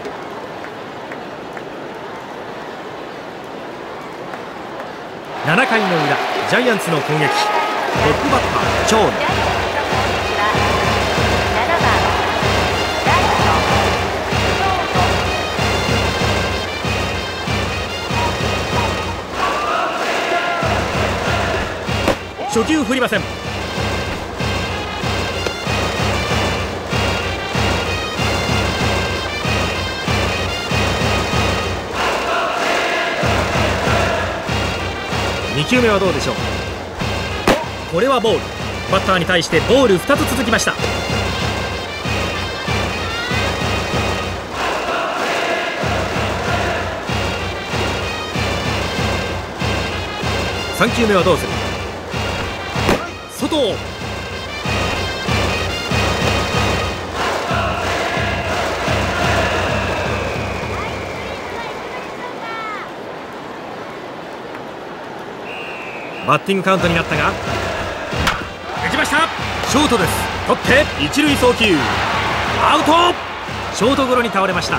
ななかいの裏、ジャイアンツの攻撃。トップバッター長野。初球振りません。に球目はどうでしょう。これはボール。バッターに対してボールふたつ続きました。さん球目はどうする。外。バッティングカウントになったが、打ちました。ショートです。取って一塁送球。アウト。ショートゴロに倒れました。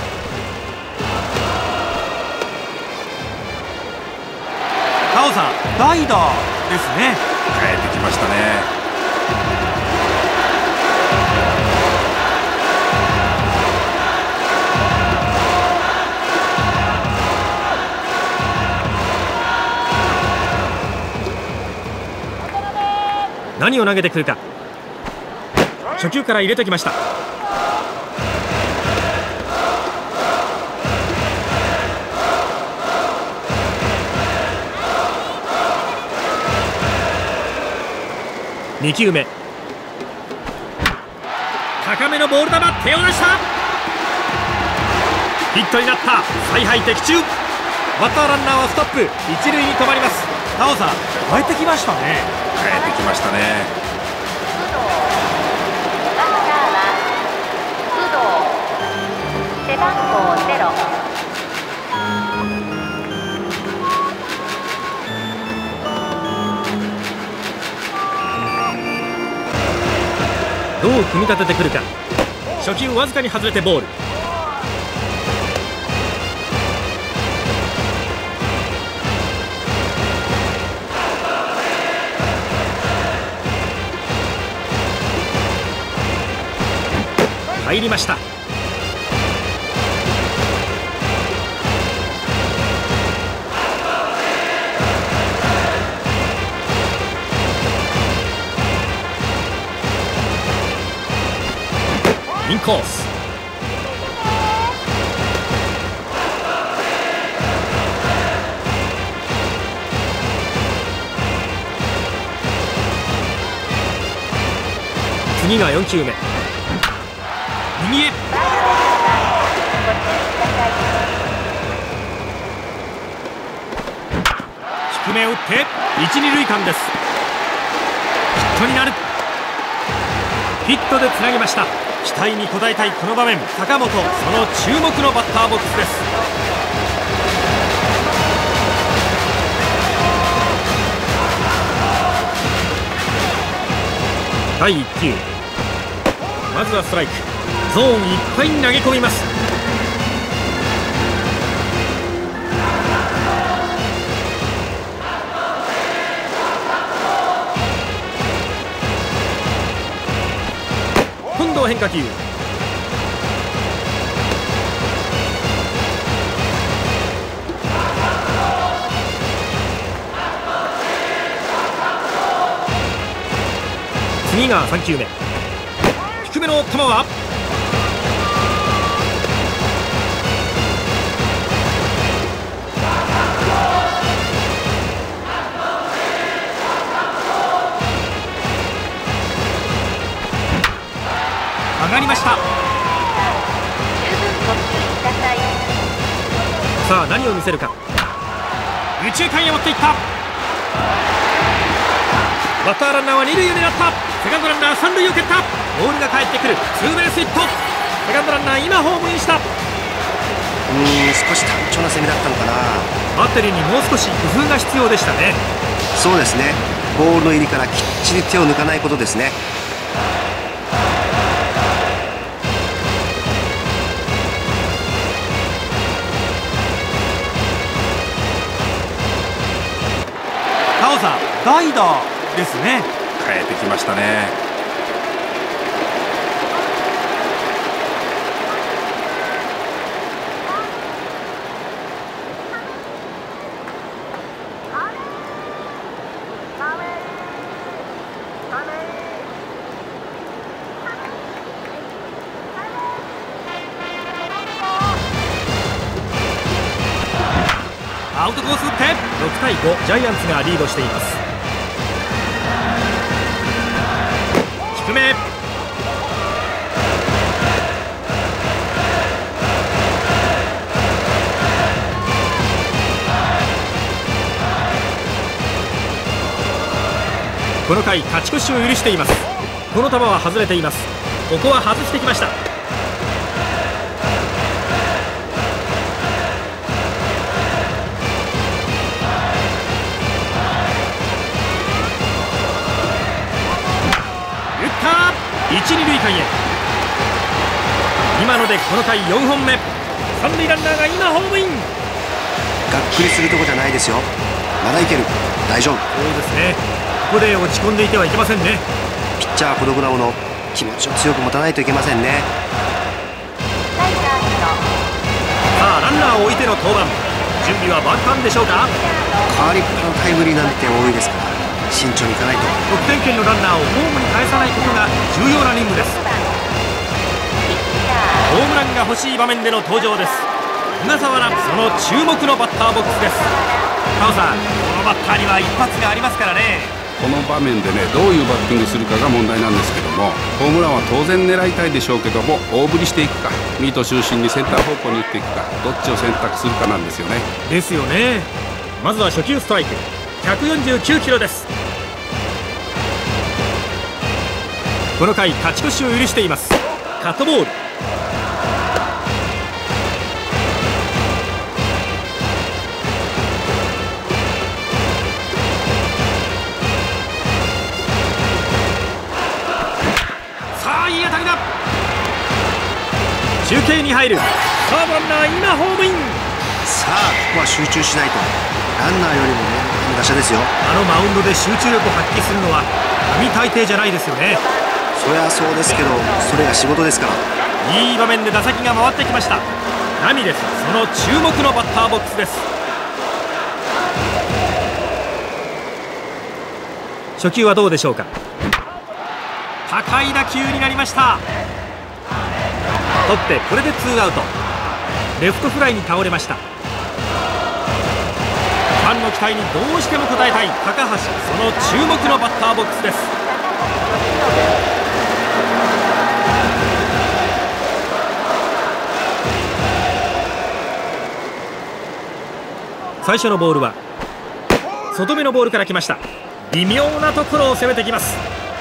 タオさん、代打ですね。 帰ってきましたね。 何を投げてくるか。 初球から入れてきました。に球目、高めのボール球、手を出した。ヒットになった。采配的中。バッターランナーはストップ、一塁に止まります。タオさん、帰ってきましたね。 帰ってきましたね。 バッターは工藤、背番号ゼロ。 どう組み立ててくるか。初球わずかに外れてボール。入りました。インコース。次がよん球目、右へ。低めを打って一二塁間です。ヒットになる。ヒットでつなぎました。期待に応えたいこの場面、坂本、その注目のバッターボックスです。だいいっ球、まずはストライク。ゾーンいっぱいに投げ込みます。今度は変化球。次がさん球目、低めの球は上がりました。さあ何を見せるか。右中間へ持っていった。バッターランナーは二塁を狙った。セカンドランナー三塁を蹴った。ボールが返ってくる。ツーベースヒット。セカンドランナー今ホームインした。 うーん、少し単調な攻めだったのかな。 バッテリーにもう少し工夫が必要でしたね。 そうですね、ボールの入りからきっちり手を抜かないことですね。 タオさん、代打ですね。 帰ってきましたね。 アウトコース打ってろくたいご、ジャイアンツがリードしています。低め、この回勝ち越しを許しています。この球は外れています。ここは外してきました。一二塁間へ。今のでこの回よんほんめ。三塁ランナーが今ホームイン。 がっくりするとこじゃないですよ。まだいける、大丈夫。 そうですね、ここで落ち込んでいてはいけませんね。 ピッチャー孤独なもの、気持ちを強く持たないといけませんね。 さあランナーを置いての登板、準備は万端でしょうか。 代わりっぱのタイムリーなんて多いですから、 慎重にいかないと。 得点圏のランナーをホームに返さないことが重要な任務です。ホームランが欲しい場面での登場です。小笠原、その注目のバッターボックスです。タオさん、このバッターには一発がありますからね。 この場面でね、どういうバッティングするかが問題なんですけども、ホームランは当然狙いたいでしょうけども、大振りしていくか、ミート中心にセンター方向に打っていくか、どっちを選択するかなんですよね。 ですよね。まずは初球ストライク、ひゃくよんじゅうきゅうキロです。この回勝ち越しを許しています。カットボール。さあ、いい当たりだ。中継に入る。さあ、ランナー今ホームイン。 さあ、ここは集中しないと。ランナーよりも面倒な打者ですよ。 あのマウンドで集中力を発揮するのは並大抵じゃないですよね。 そりゃそうですけど、それが仕事ですから。 いい場面で打席が回ってきました。ラミレス、その注目のバッターボックスです。初球はどうでしょうか。高い打球になりました。取ってこれでツーアウト。レフトフライに倒れました。ファンの期待にどうしても応えたい高橋、その注目のバッターボックスです。最初のボールは外目のボールから来ました。微妙なところを攻めてきます。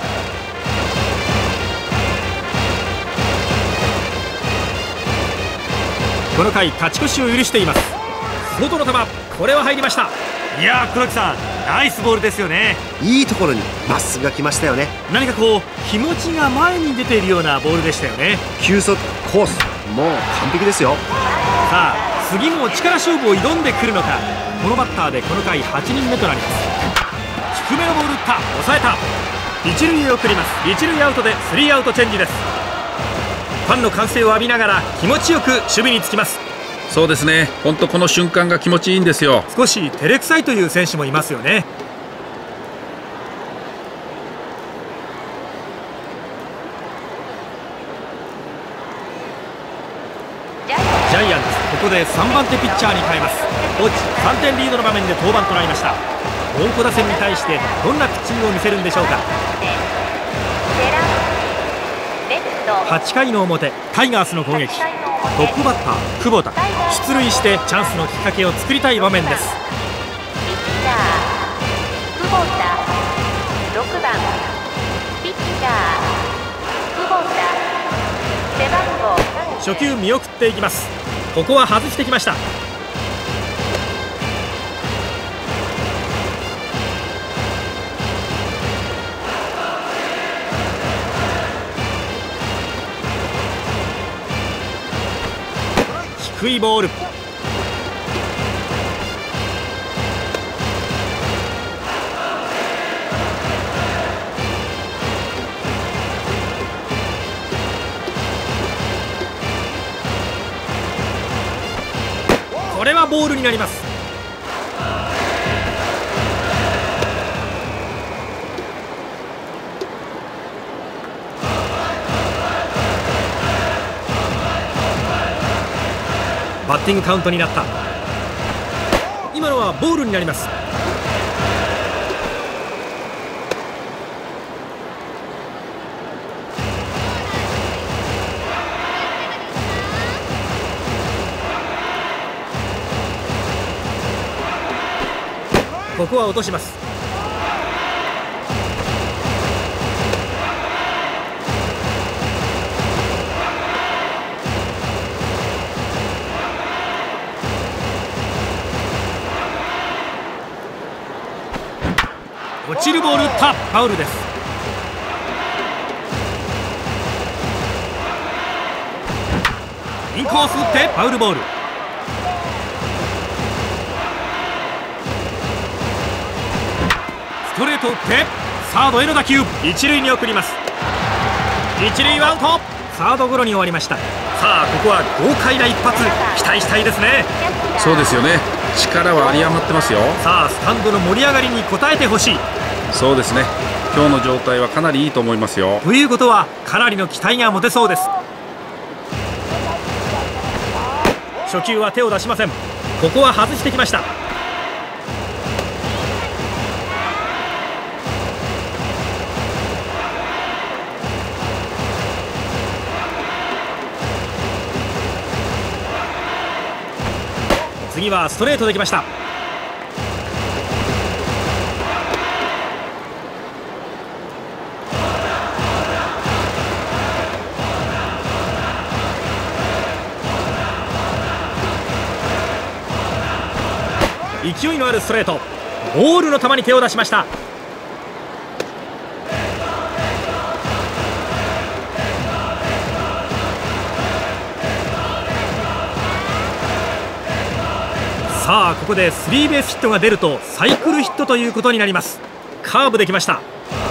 この回勝ち越しを許しています。外の球、これは入りました。いやー、黒木さん、ナイスボールですよね。 いいところにまっすぐが来ましたよね。 何かこう気持ちが前に出ているようなボールでしたよね。 球速、コース、もう完璧ですよ。 さあ、次も力勝負を挑んでくるのか。このバッターでこの回はちにんめとなります。低めのボール打った、抑えた。一塁へ送ります。一塁アウトでスリーアウトチェンジです。ファンの歓声を浴びながら気持ちよく守備につきます。 そうですね、本当この瞬間が気持ちいいんですよ。 少し照れくさいという選手もいますよね。ジャイアンツ、ここでさんばん手ピッチャーに変えます。高知、さんてんリードの場面で登板となりました。猛虎打線に対してどんなピッチングを見せるんでしょうか。はちかいの表、タイガースの攻撃。トップバッター久保田、出塁してチャンスのきっかけを作りたい場面です。 ピッチャー久保田、ろくばんピッチャー久保田、背番号初球見送っていきます。ここは外してきました。低いボール。これはボールになります。バッティングカウントになった。今のはボールになります。ここは落とします。落ちるボール打った。ファウルです。インコース打ってファウルボール。ストレート打ってサードへの打球、一塁に送ります。一塁アウト。サードゴロに終わりました。さあ、ここは豪快な一発期待したいですね。 そうですよね、力は有り余ってますよ。 さあ、スタンドの盛り上がりに応えてほしい。 そうですね、今日の状態はかなりいいと思いますよ。 ということはかなりの期待が持てそうです。初球は手を出しません。ここは外してきました。次はストレートできました。勢いのあるストレート、ボールの球に手を出しました。さあここでスリーベースヒットが出るとサイクルヒットということになります。カーブできました。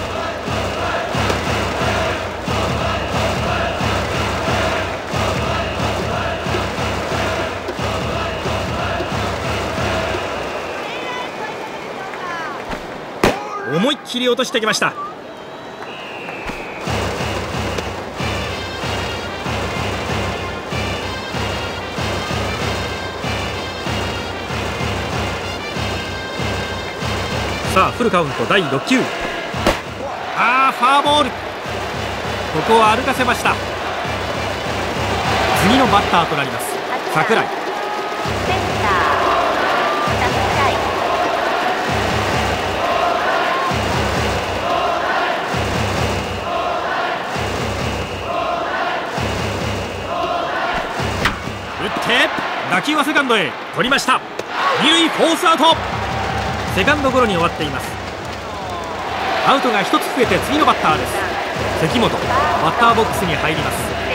思いっきり落としてきました。さあフルカウントだいろっきゅう。あーファーボール。ここは歩かせました。次のバッターとなります櫻井。 センター櫻井。 打って打球はセカンドへ取りました。二塁フォースアウト。セカンドゴロに終わっています。アウトがひとつ増えて次のバッターです。関本バッターボックスに入ります。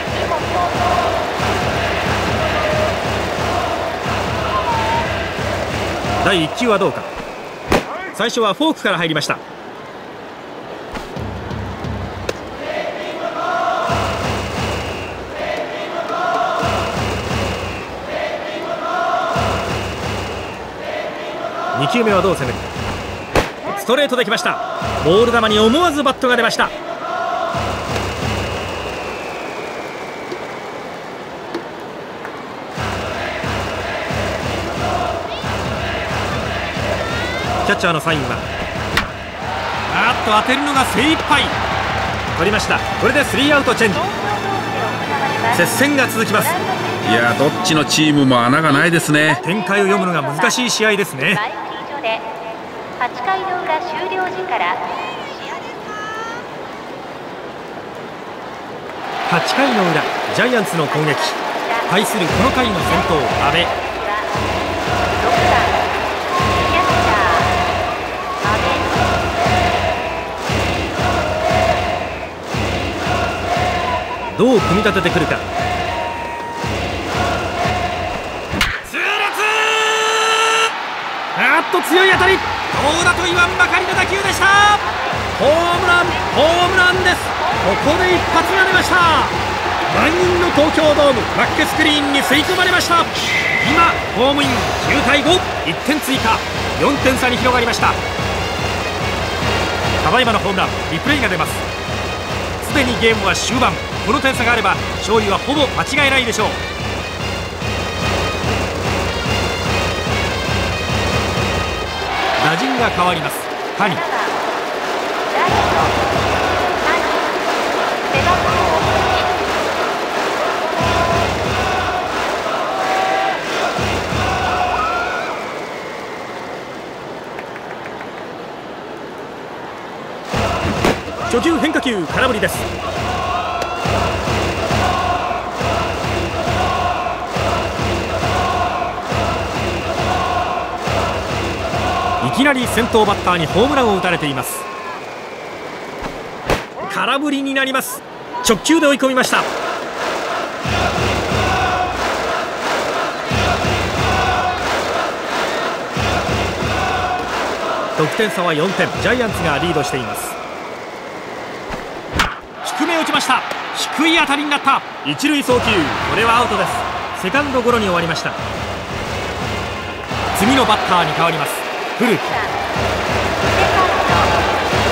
だいいっ球はどうか。最初はフォークから入りました。に球目はどう攻める。ストレートできました。ボール球に思わずバットが出ました。キャッチャーのサインはあーっと当てるのが精一杯。取りました。これでスリーアウトチェンジ。接戦が続きます。 いやどっちのチームも穴がないですね。 展開を読むのが難しい試合ですね。 はちかいの裏終了時からはちかいの裏ジャイアンツの攻撃。対するこの回の先頭阿部。 ろくばんキャッチャー阿部。 どう組み立ててくるか。痛烈。あーっと強い当たり。どうだと言わんばかりの打球でした。ホームランホームランです。ここで一発が出ました。満員の東京ドームバックスクリーンに吸い込まれました。今ホームイン。きゅうたいご。いってん追加。よんてん差に広がりました。ただいまのホームランリプレイが出ます。すでにゲームは終盤。この点差があれば勝利はほぼ間違いないでしょう。打順が変わります。谷。初球変化球空振りです。いきなり先頭バッターにホームランを打たれています。空振りになります。直球で追い込みました。得点差はよんてん。ジャイアンツがリードしています。低め打ちました。低い当たりになった。一塁送球。これはアウトです。セカンドゴロに終わりました。次のバッターに変わります。フル。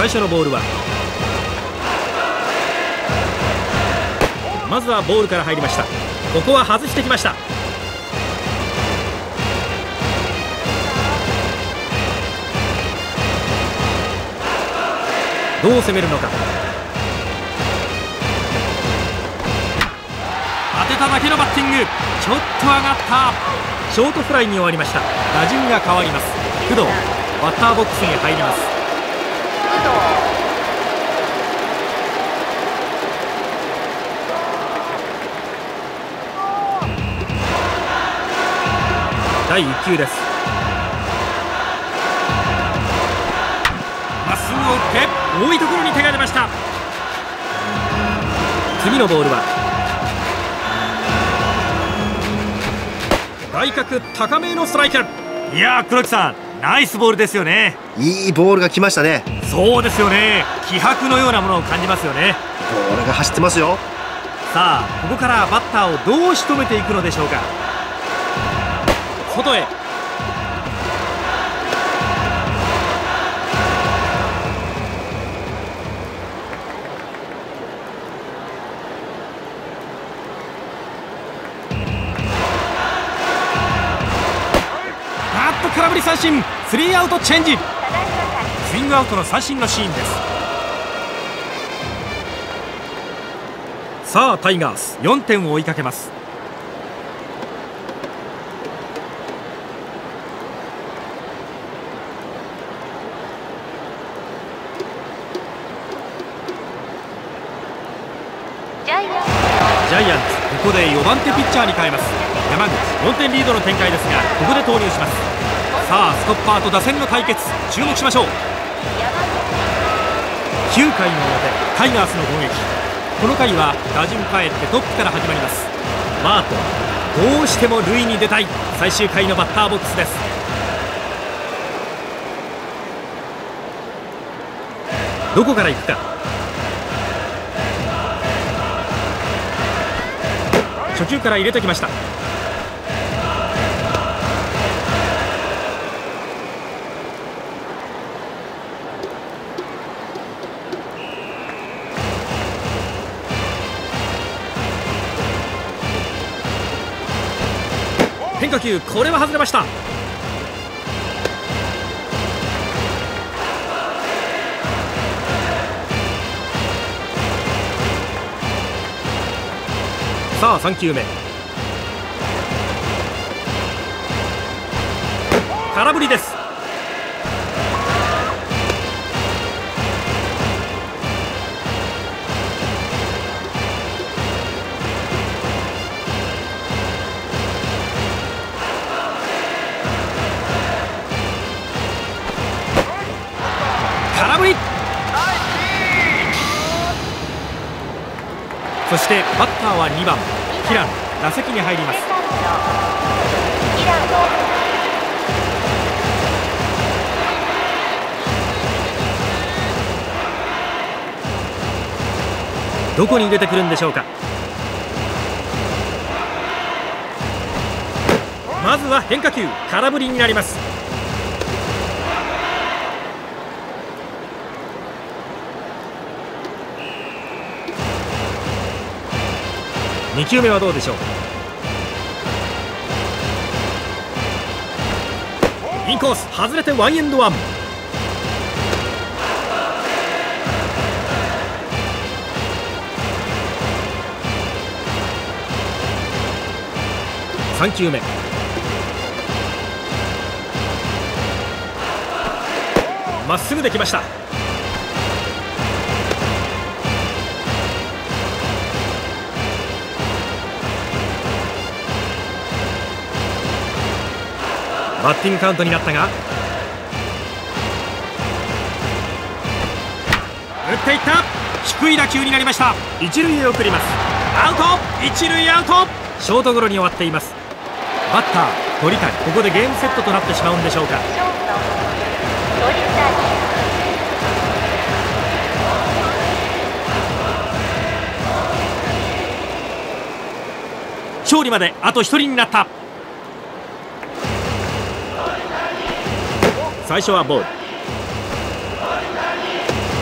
最初のボールはまずはボールから入りました。ここは外してきました。どう攻めるのか。当てただけのバッティング、ちょっと上がった。ショートフライに終わりました。打順が変わります。工藤、バッターボックスに入ります。だいいっ球です。まっすぐを打って遠いところに手が出ました。次のボールは外角高めのストライク。いやー、黒木さん、ナイスボールですよね。 いいボールが来ましたね。 そうですよね。気迫のようなものを感じますよね。 ボールが走ってますよ。 さあ、ここからバッターをどう仕留めていくのでしょうか。外へ。あっと空振り三振。スリーアウトチェンジ。スイングアウトの三振のシーンです。さあタイガースよんてんを追いかけます。ジャイアンツ、ここでよばん手ピッチャーに変えます。山口、よんてんリードの展開ですが、ここで投入します。さあストッパーと打線の対決、注目しましょう。きゅうかいの表、タイガースの攻撃。この回は打順変えてトップから始まります。マート、どうしても塁に出たい。最終回のバッターボックスです。どこから行くか。初球から入れてきました。変化球、これは外れました。さあさん球目、空振りです。空振り。そしてバッターはにばん平野、打席に入ります。どこに出てくるんでしょうか。まずは変化球、空振りになります。に球目はどうでしょう。インコース外れてワンエンドワン。さん球目、まっすぐできました。バッティングカウントになったが、打っていった。低い打球になりました。一塁へ送ります。アウト。一塁アウト。ショートゴロに終わっています。バッター鳥谷、ここでゲームセットとなってしまうんでしょうか。勝利まであとひとりになった。最初はボール。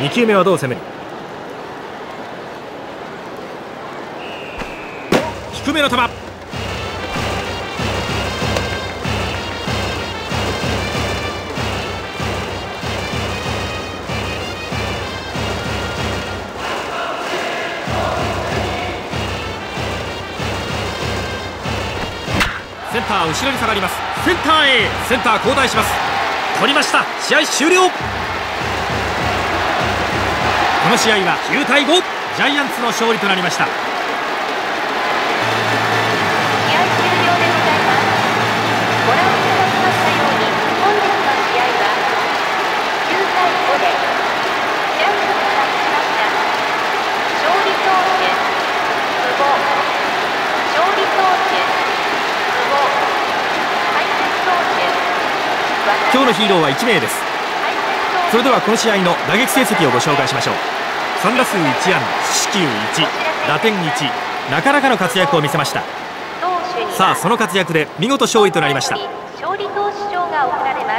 に球目はどう攻める。低めの球、センター後ろに下がります。センターへ、センター交代します。取りました。試合終了。この試合はきゅうたいご、ジャイアンツの勝利となりました。 試合終了でございます。ご覧いただきましたように本日の試合はきゅうたいごでジャイアンツが勝ちました。勝利投手久保、勝利投手久保、敗戦投手今日のヒーローはいちめいです。それではこの試合の打撃成績をご紹介しましょう。さんだすういちあんだ、四死球いち、打点いち、なかなかの活躍を見せました。さあその活躍で見事勝利となりました。 勝利投手賞が贈られます。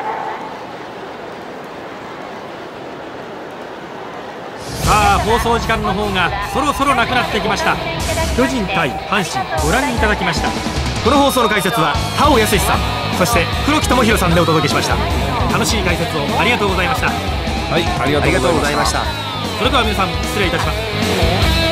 さあ放送時間の方がそろそろなくなってきました。巨人対阪神ご覧いただきました。この放送の解説は田尾康さん、そして黒木智弘さんでお届けしました。楽しい解説をありがとうございました。 はい、ありがとうございました。 それでは皆さん失礼いたします。